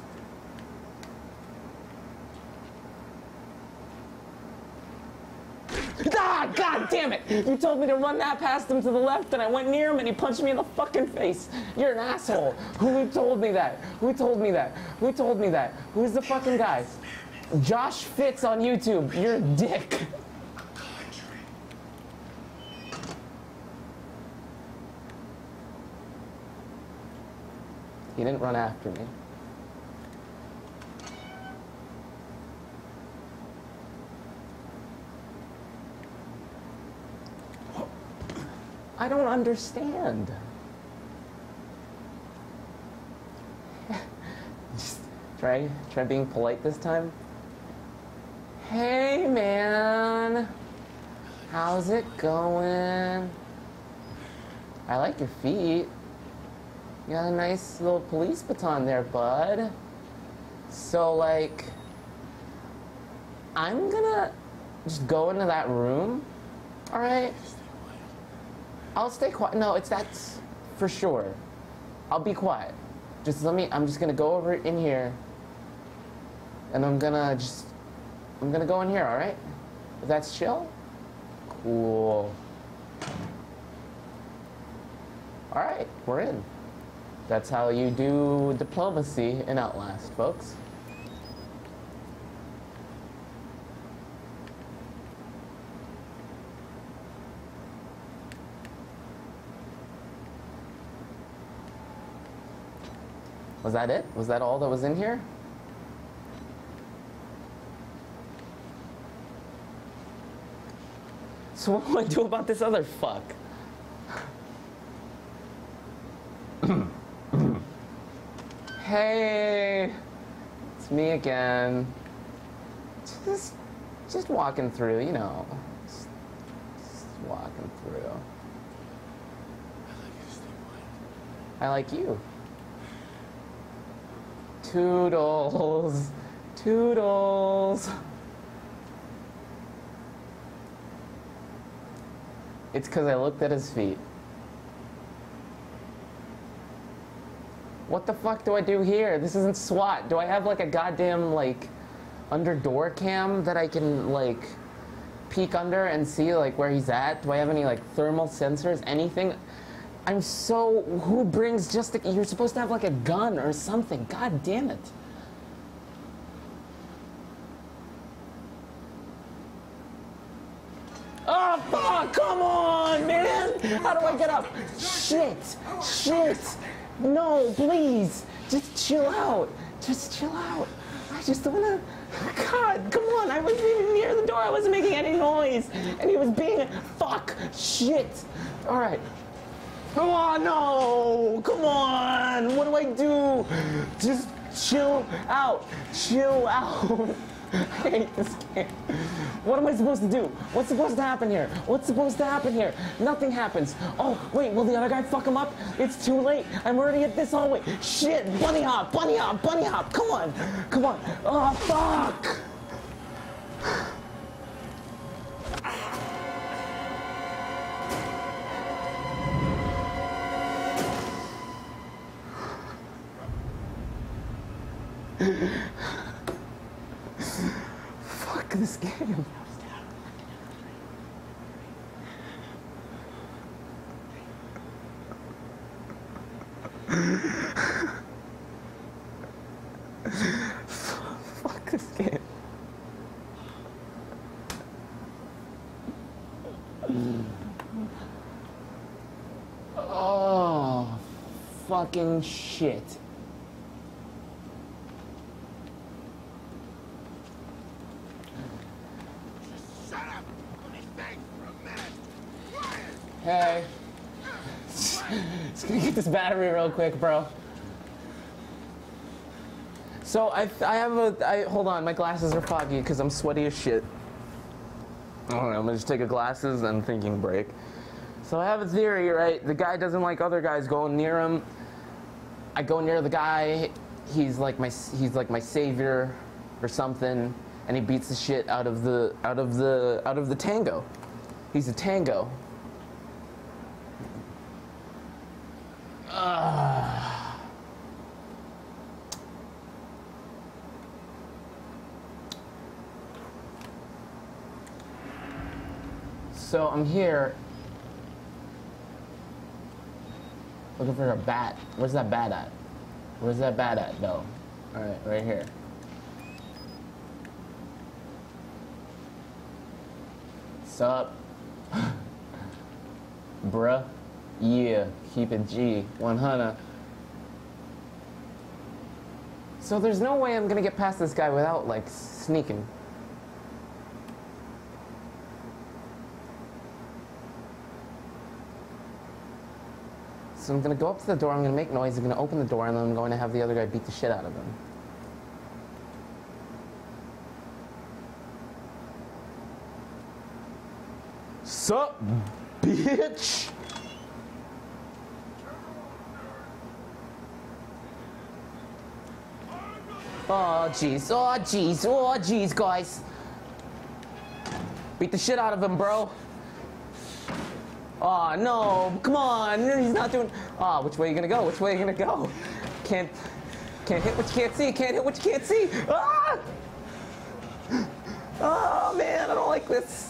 Speaker 1: Ah, god damn it! You told me to run that past him to the left, and I went near him, and he punched me in the fucking face. You're an asshole. Who told me that? Who told me that? Who told me that? Who's the fucking guy? Josh Fitz on YouTube. You're a dick. He didn't run after me. I don't understand. Just try, try being polite this time. Hey, man. How's it going? I like your feet. You got a nice little police baton there, bud. So, like, I'm gonna just go into that room, all right? I'll stay quiet. No, it's that's for sure. I'll be quiet. Just let me, I'm just gonna go over in here. And I'm gonna just, I'm gonna go in here, all right? If that's chill? Cool. All right, we're in. That's how you do diplomacy in Outlast, folks. Was that it? Was that all that was in here? So what do I do about this other fuck? Hey, it's me again. Just, just walking through, you know. Just, just walking through. I like you. Toodles, toodles. It's because I looked at his feet. What the fuck do I do here? This isn't SWAT. Do I have like a goddamn like under door cam that I can like peek under and see like where he's at? Do I have any like thermal sensors? Anything? I'm so, who brings just a, you're supposed to have like a gun or something. God damn it. Oh fuck, come on, man. How do I get up? Shit, shit. No, please, just chill out. Just chill out. I just wanna, God, come on. I wasn't even near the door. I wasn't making any noise. And he was being, fuck, shit. All right. Come on, no! Come on! What do I do? Just chill out. Chill out. I hate this game. What am I supposed to do? What's supposed to happen here? What's supposed to happen here? Nothing happens. Oh, wait, will the other guy fuck him up? It's too late. I'm already at this hallway. Shit! Bunny hop! Bunny hop! Bunny hop! Come on! Come on! Oh, fuck! Fuck this game. Fuck this game. Oh, fucking shit. Hey. Just gonna get this battery real quick, bro. So I, I have a, I, hold on, my glasses are foggy because I'm sweaty as shit. I don't know, I'm gonna just take a glasses and thinking break. So I have a theory, right? The guy doesn't like other guys going near him. I go near the guy, he's like my, he's like my savior or something. and he beats the shit out of the out of the out of the tango. He's a tango. Uh. So I'm here looking for a bat. Where's that bat at? Where's that bat at, though? Alright, right here. Sup? Bruh? Yeah, keep it G. one hundred. So there's no way I'm gonna get past this guy without, like, sneaking. So I'm gonna go up to the door, I'm gonna make noise, I'm gonna open the door, and then I'm going to have the other guy beat the shit out of him. Sup, bitch? Oh jeez, oh jeez, oh jeez, guys. Beat the shit out of him, bro. Oh no, come on, he's not doing. Oh, which way are you gonna go? Which way are you gonna go? Can't, can't hit what you can't see. Can't hit what you can't see. Ah! Oh man, I don't like this.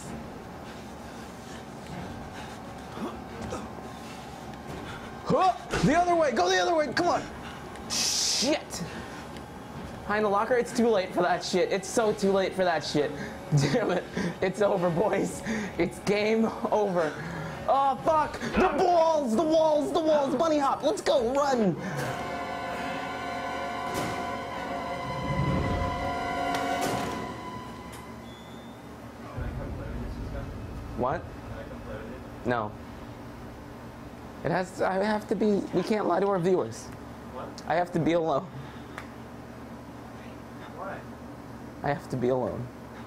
Speaker 1: Huh! The other way. Go the other way. Come on. Shit. Behind the locker. It's too late for that shit. It's so too late for that shit. Damn it. It's over, boys. It's game over. Oh, fuck! The walls! The walls! The walls! Bunny hop! Let's go! Run! What? No. It has to, I have to be, we can't lie to our viewers.
Speaker 3: What?
Speaker 1: I have to be alone.
Speaker 3: Why?
Speaker 1: I have to be alone.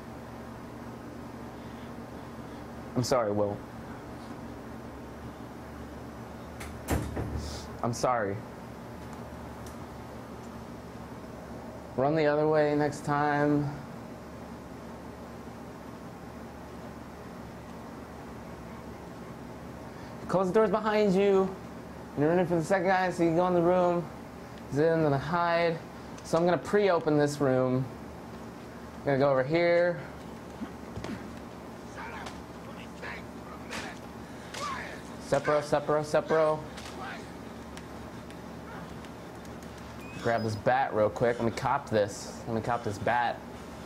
Speaker 1: I'm sorry, Will. I'm sorry. Run the other way next time. Close the doors behind you. And you're running for the second guy, so you go in the room. He's in, gonna hide. So I'm gonna pre-open this room. I'm gonna go over here. Separo, separo, separo. Grab this bat real quick. Let me cop this. Let me cop this bat.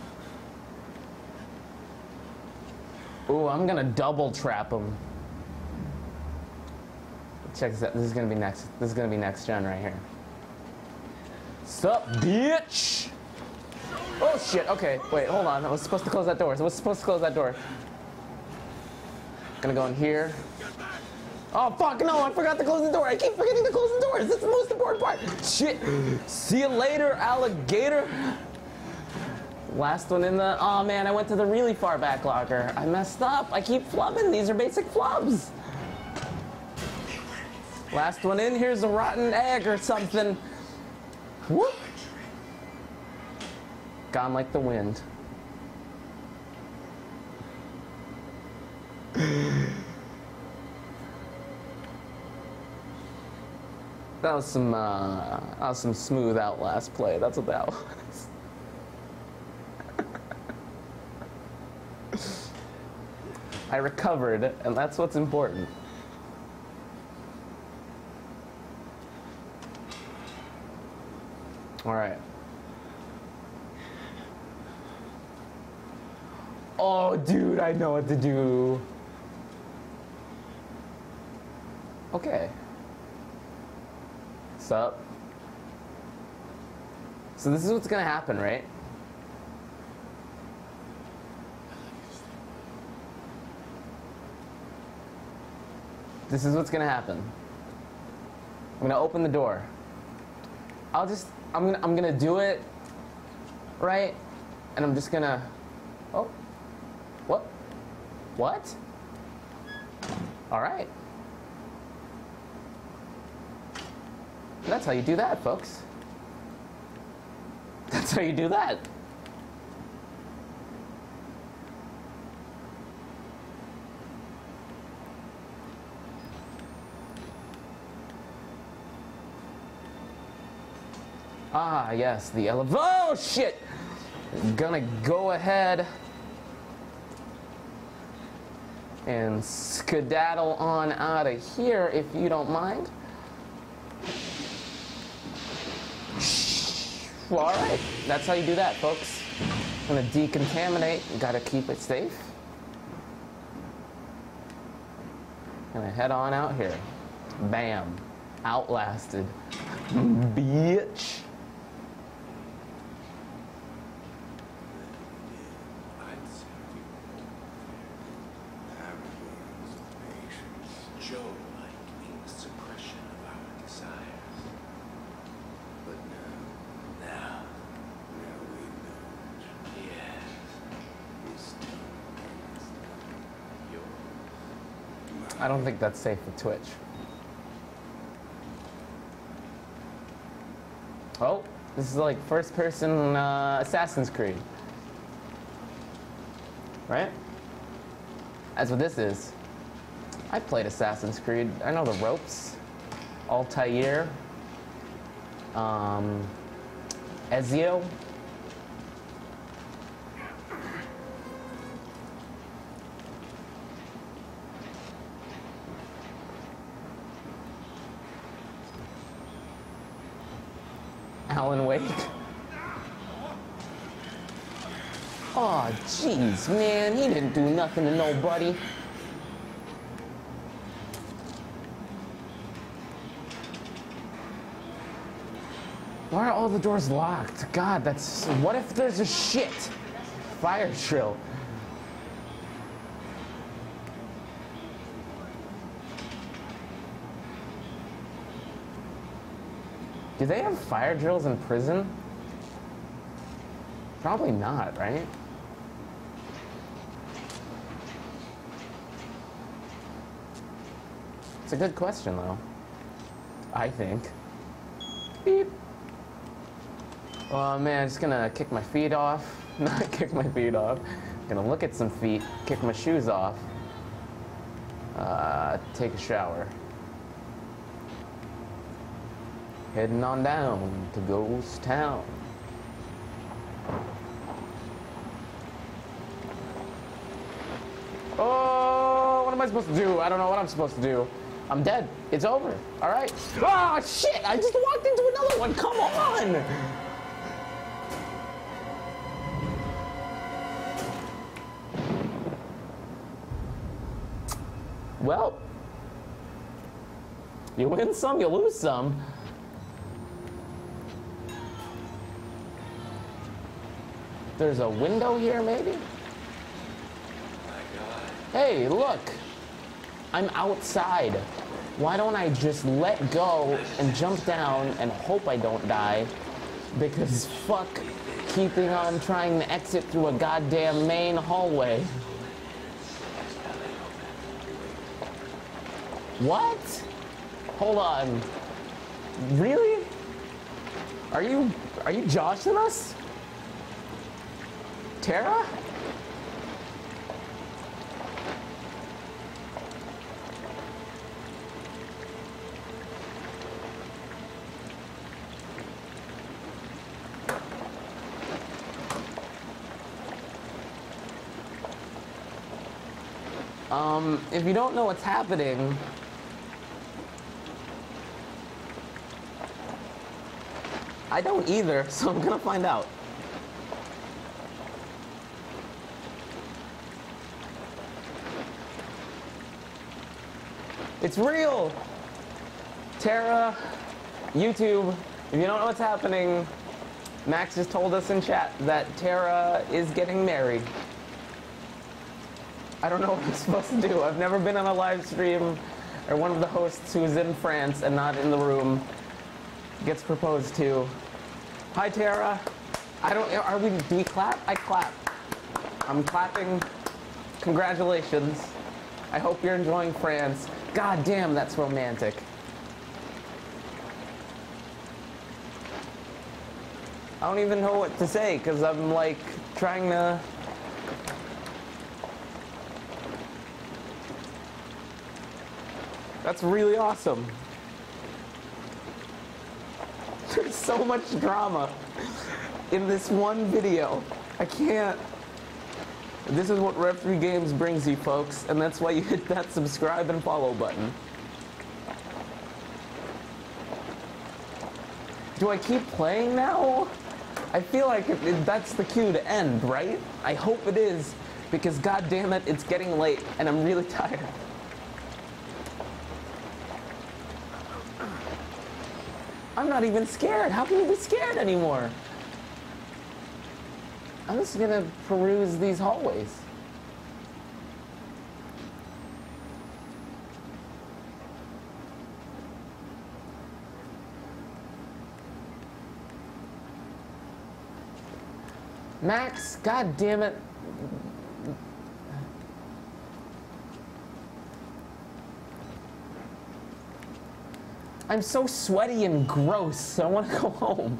Speaker 1: Ooh, I'm gonna double trap him. Check this out. This is gonna be next. This is gonna be next gen right here. Sup, bitch? Oh shit. Okay, wait, hold on. I was supposed to close that door. I was supposed to close that door. Gonna go in here. Oh fuck no! I forgot to close the door. I keep forgetting to close the doors. That's the most important part. Shit. See you later, alligator. Last one in the. Oh man, I went to the really far back locker. I messed up. I keep flubbing. These are basic flubs. Last one in. Here's a rotten egg or something. Whoop. Gone like the wind. That was some, uh, that was some smooth Outlast play. That's what that was. I recovered, and that's what's important. All right. Oh, dude, I know what to do. Okay. Sup? So this is what's gonna happen, right? This is what's gonna happen. I'm gonna open the door. I'll just, I'm gonna, I'm gonna do it, right? And I'm just gonna, oh, what? What? All right. That's how you do that, folks. That's how you do that. Ah, yes, the elevator. Oh, shit! Gonna go ahead and skedaddle on out of here if you don't mind. All right, that's how you do that, folks. Gonna decontaminate, gotta keep it safe. Gonna head on out here. Bam. Outlasted. Bitch.
Speaker 4: Joe like the suppression of our desires. But now, now, now we know. Yes, it's done. It's done. Yours.
Speaker 1: I don't think that's safe with Twitch. Oh, this is like first person uh, Assassin's Creed. Right? That's what this is. I played Assassin's Creed. I know the ropes. Altair. Um, Ezio. Alan Wake. Oh, jeez, man. He didn't do nothing to nobody. Why are all the doors locked? God, that's... What if there's a shit fire drill? Do they have fire drills in prison? Probably not, right? It's a good question, though. I think. Beep. Oh man, just gonna kick my feet off. Not kick my feet off. Gonna look at some feet, kick my shoes off. Uh, take a shower. Heading on down to Ghost Town. Oh, what am I supposed to do? I don't know what I'm supposed to do. I'm dead. It's over. All right. Oh, shit! I just walked into another one. Come on! Well, you win some, you lose some. There's a window here, maybe? Hey, look. I'm outside. Why don't I just let go and jump down and hope I don't die? Because fuck keeping on trying to exit through a goddamn main hallway. What? Hold on. Really? Are you are you joshing us? Tara? Um, if you don't know what's happening, I don't either, so I'm gonna find out. It's real! Tara, YouTube, if you don't know what's happening, Max just told us in chat that Tara is getting married. I don't know what I'm supposed to do. I've never been on a live stream or one of the hosts who's in France and not in the room gets proposed to. Hi, Tara. I don't, are we, do we clap? I clap. I'm clapping. Congratulations. I hope you're enjoying France. God damn, that's romantic. I don't even know what to say because I'm like trying to That's really awesome. There's There's so much drama in this one video. I can't. This is what Rev three Games brings you, folks, and that's why you hit that subscribe and follow button. Do I keep playing now? I feel like it, it, that's the cue to end, right? I hope it is, because god damn it, it's getting late, and I'm really tired. I'm not even scared. How can you be scared anymore? I'm just gonna peruse these hallways. Max, god damn it. I'm so sweaty and gross. I want to go home.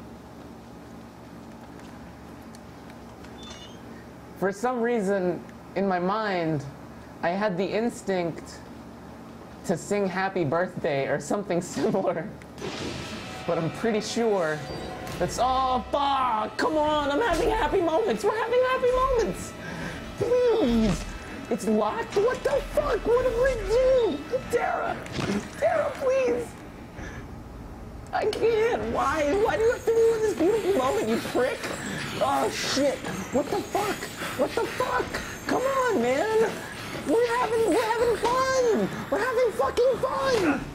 Speaker 1: For some reason, in my mind, I had the instinct to sing happy birthday or something similar. But I'm pretty sure that's, oh, fuck, come on, I'm having happy moments. We're having happy moments. Please. It's locked? What the fuck? What did we do? Tara, Tara, please. I can't. Why? Why do you have to ruin this beautiful moment, you prick? Oh, shit. What the fuck? What the fuck? Come on, man. We're having, we're having fun. We're having fucking fun.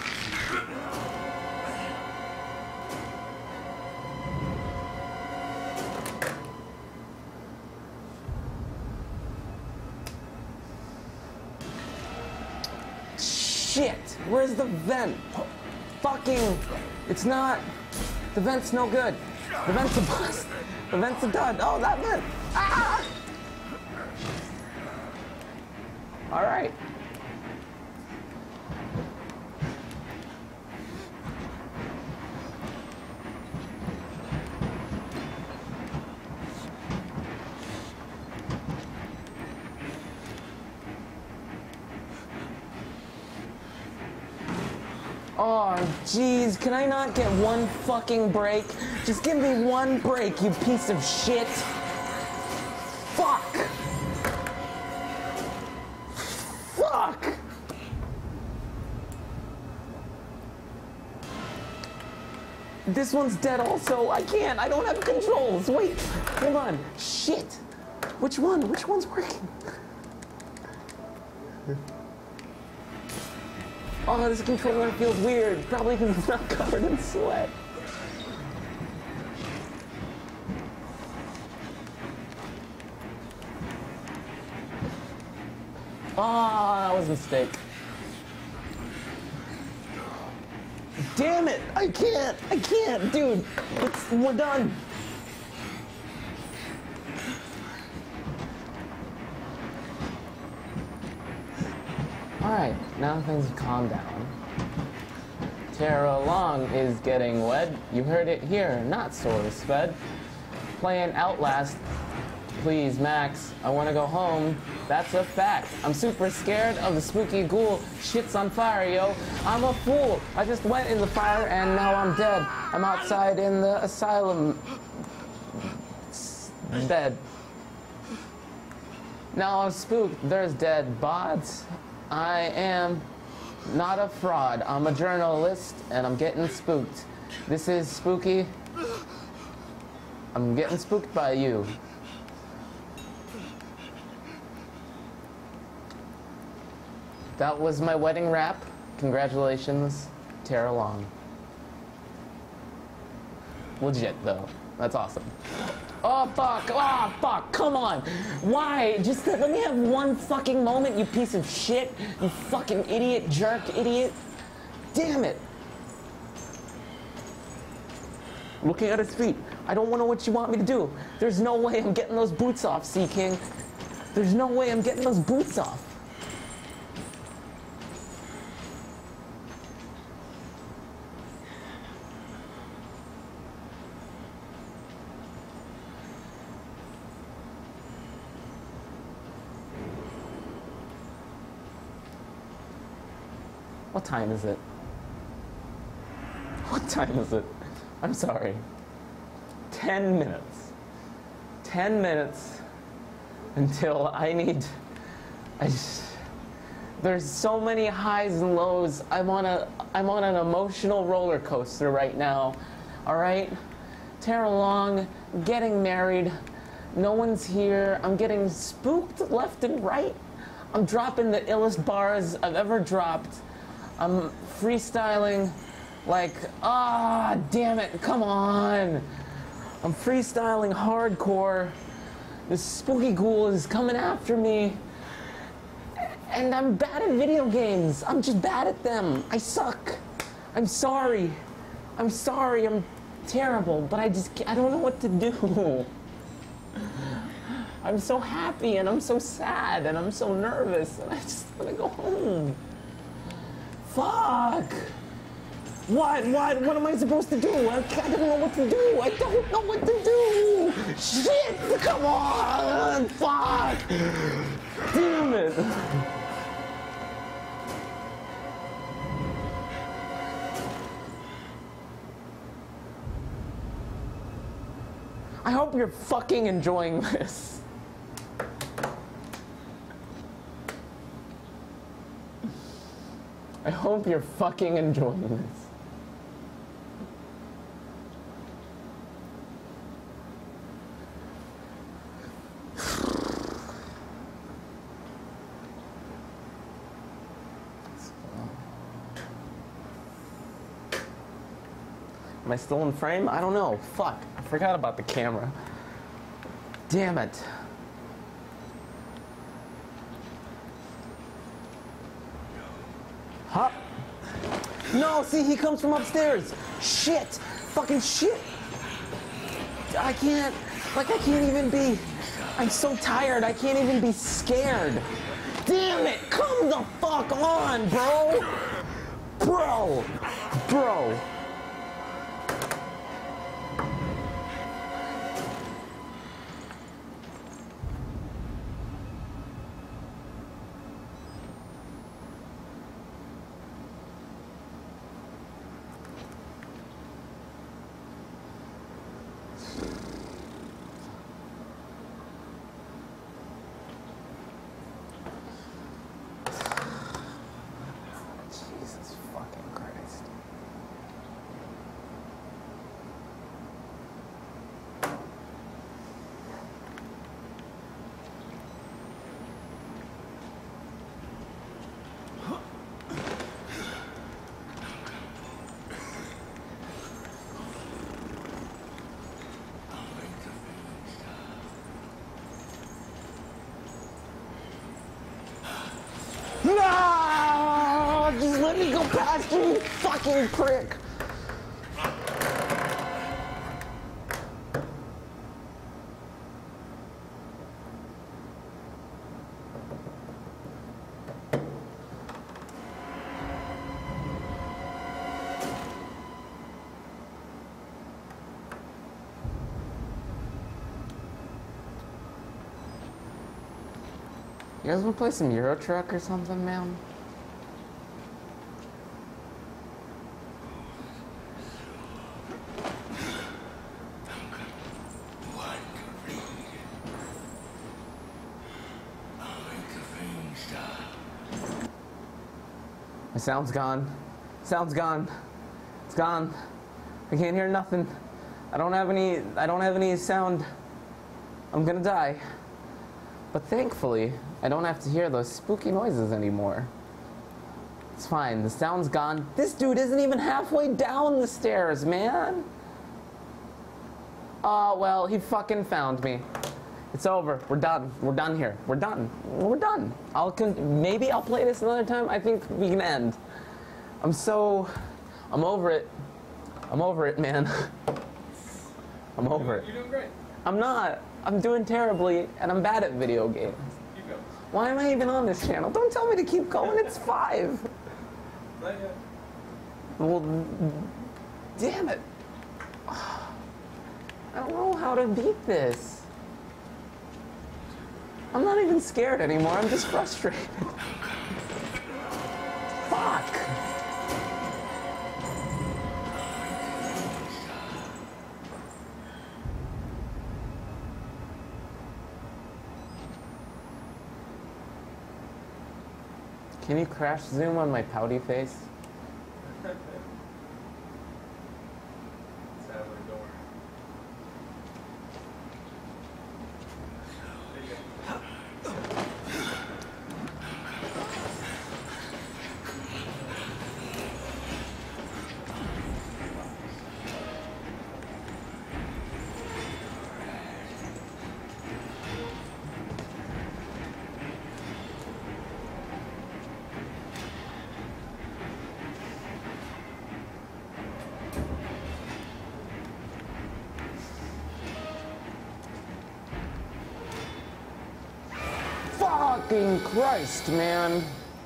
Speaker 1: Shit. Where's the vent? Fucking, it's not, the vent's no good. The vent's a bust. The vent's a dud. Oh, that vent. Ah! All right. Oh, jeez, can I not get one fucking break? Just give me one break, you piece of shit. Fuck. Fuck. This one's dead also. I can't. I don't have controls. Wait. Hold on. Shit. Which one? Which one's working? Oh, this controller feels weird. Probably because it's not covered in sweat. Oh, that was a mistake. Damn it! I can't! I can't, dude! It's, we're done! Alright, now things have calmed down. Tara Long is getting wed. You heard it here, not Source Fed. Playing Outlast. Please, Max, I want to go home. That's a fact. I'm super scared of the spooky ghoul. Shit's on fire, yo. I'm a fool. I just went in the fire and now I'm dead. I'm outside in the asylum bed. Now I'm spooked. There's dead bods. I am not a fraud. I'm a journalist and I'm getting spooked. This is spooky. I'm getting spooked by you. That was my wedding wrap. Congratulations, Tara Long. Legit, though. That's awesome. Oh, fuck. Oh, fuck. Come on. Why? Just let me have one fucking moment, you piece of shit. You fucking idiot, jerk, idiot. Damn it. Looking at his feet. I don't know what you want me to do. There's no way I'm getting those boots off, Sea King. There's no way I'm getting those boots off. What time is it? What time is it? I'm sorry. Ten minutes. Ten minutes until I need, I just, there's so many highs and lows. I'm on a, I'm on an emotional roller coaster right now. All right? Tear along, getting married. No one's here. I'm getting spooked left and right. I'm dropping the illest bars I've ever dropped. I'm freestyling like, ah, damn it, come on. I'm freestyling hardcore. This spooky ghoul is coming after me. And I'm bad at video games. I'm just bad at them. I suck. I'm sorry. I'm sorry. I'm terrible, but I just, I don't know what to do. I'm so happy and I'm so sad and I'm so nervous and I just want to go home. Fuck. What? What? What am I supposed to do? I, I don't know what to do. I don't know what to do. Shit! Come on! Fuck! Damn it! I hope you're fucking enjoying this. I hope you're fucking enjoying this. Am I still in frame? I don't know. Fuck. I forgot about the camera. Damn it. Huh? No, see, he comes from upstairs. Shit. Fucking shit. I can't, like, I can't even be, I'm so tired, I can't even be scared. Damn it. Come the fuck on, bro. Bro. Bro. No! Just let me go past you, you fucking prick! You guys wanna play some Euro Truck or something, man? My sound's gone. Sound's gone. It's gone. I can't hear nothing. I don't have any, I don't have any sound. I'm gonna die. But thankfully, I don't have to hear those spooky noises anymore. It's fine, the sound's gone. This dude isn't even halfway down the stairs, man. Oh, uh, well, he fucking found me. It's over. We're done. We're done here. We're done. We're done. I'll con maybe I'll play this another time. I think we can end. I'm so, I'm over it. I'm over it, man. I'm over it.
Speaker 3: You're doing great.
Speaker 1: I'm not. I'm doing terribly, and I'm bad at video games.
Speaker 3: Keep going.
Speaker 1: Why am I even on this channel? Don't tell me to keep going. It's five.
Speaker 3: Not yet.
Speaker 1: Well, damn it. I don't know how to beat this. I'm not even scared anymore. I'm just frustrated. Fuck. Can you crash zoom on my pouty face?
Speaker 3: Sadly, don't worry. There you go.
Speaker 1: Fucking Christ, man.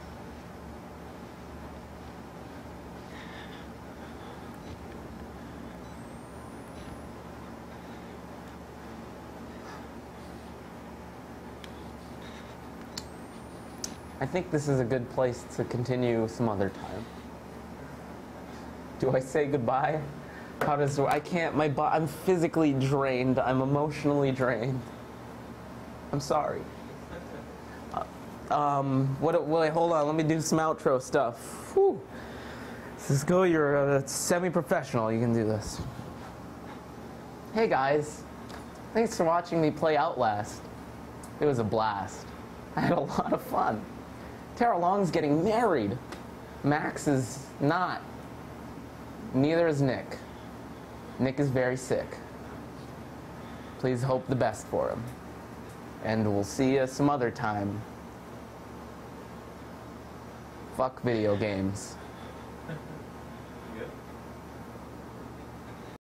Speaker 1: I think this is a good place to continue some other time. Do I say goodbye? How does I can't my bo I'm physically drained. I'm emotionally drained. I'm sorry. Um, what, wait, hold on, let me do some outro stuff. Whew. Cisco, you're a semi-professional, you can do this. Hey guys, thanks for watching me play Outlast. It was a blast. I had a lot of fun. Tara Long's getting married. Max is not. Neither is Nick. Nick is very sick. Please hope the best for him. And we'll see you some other time. Fuck video games.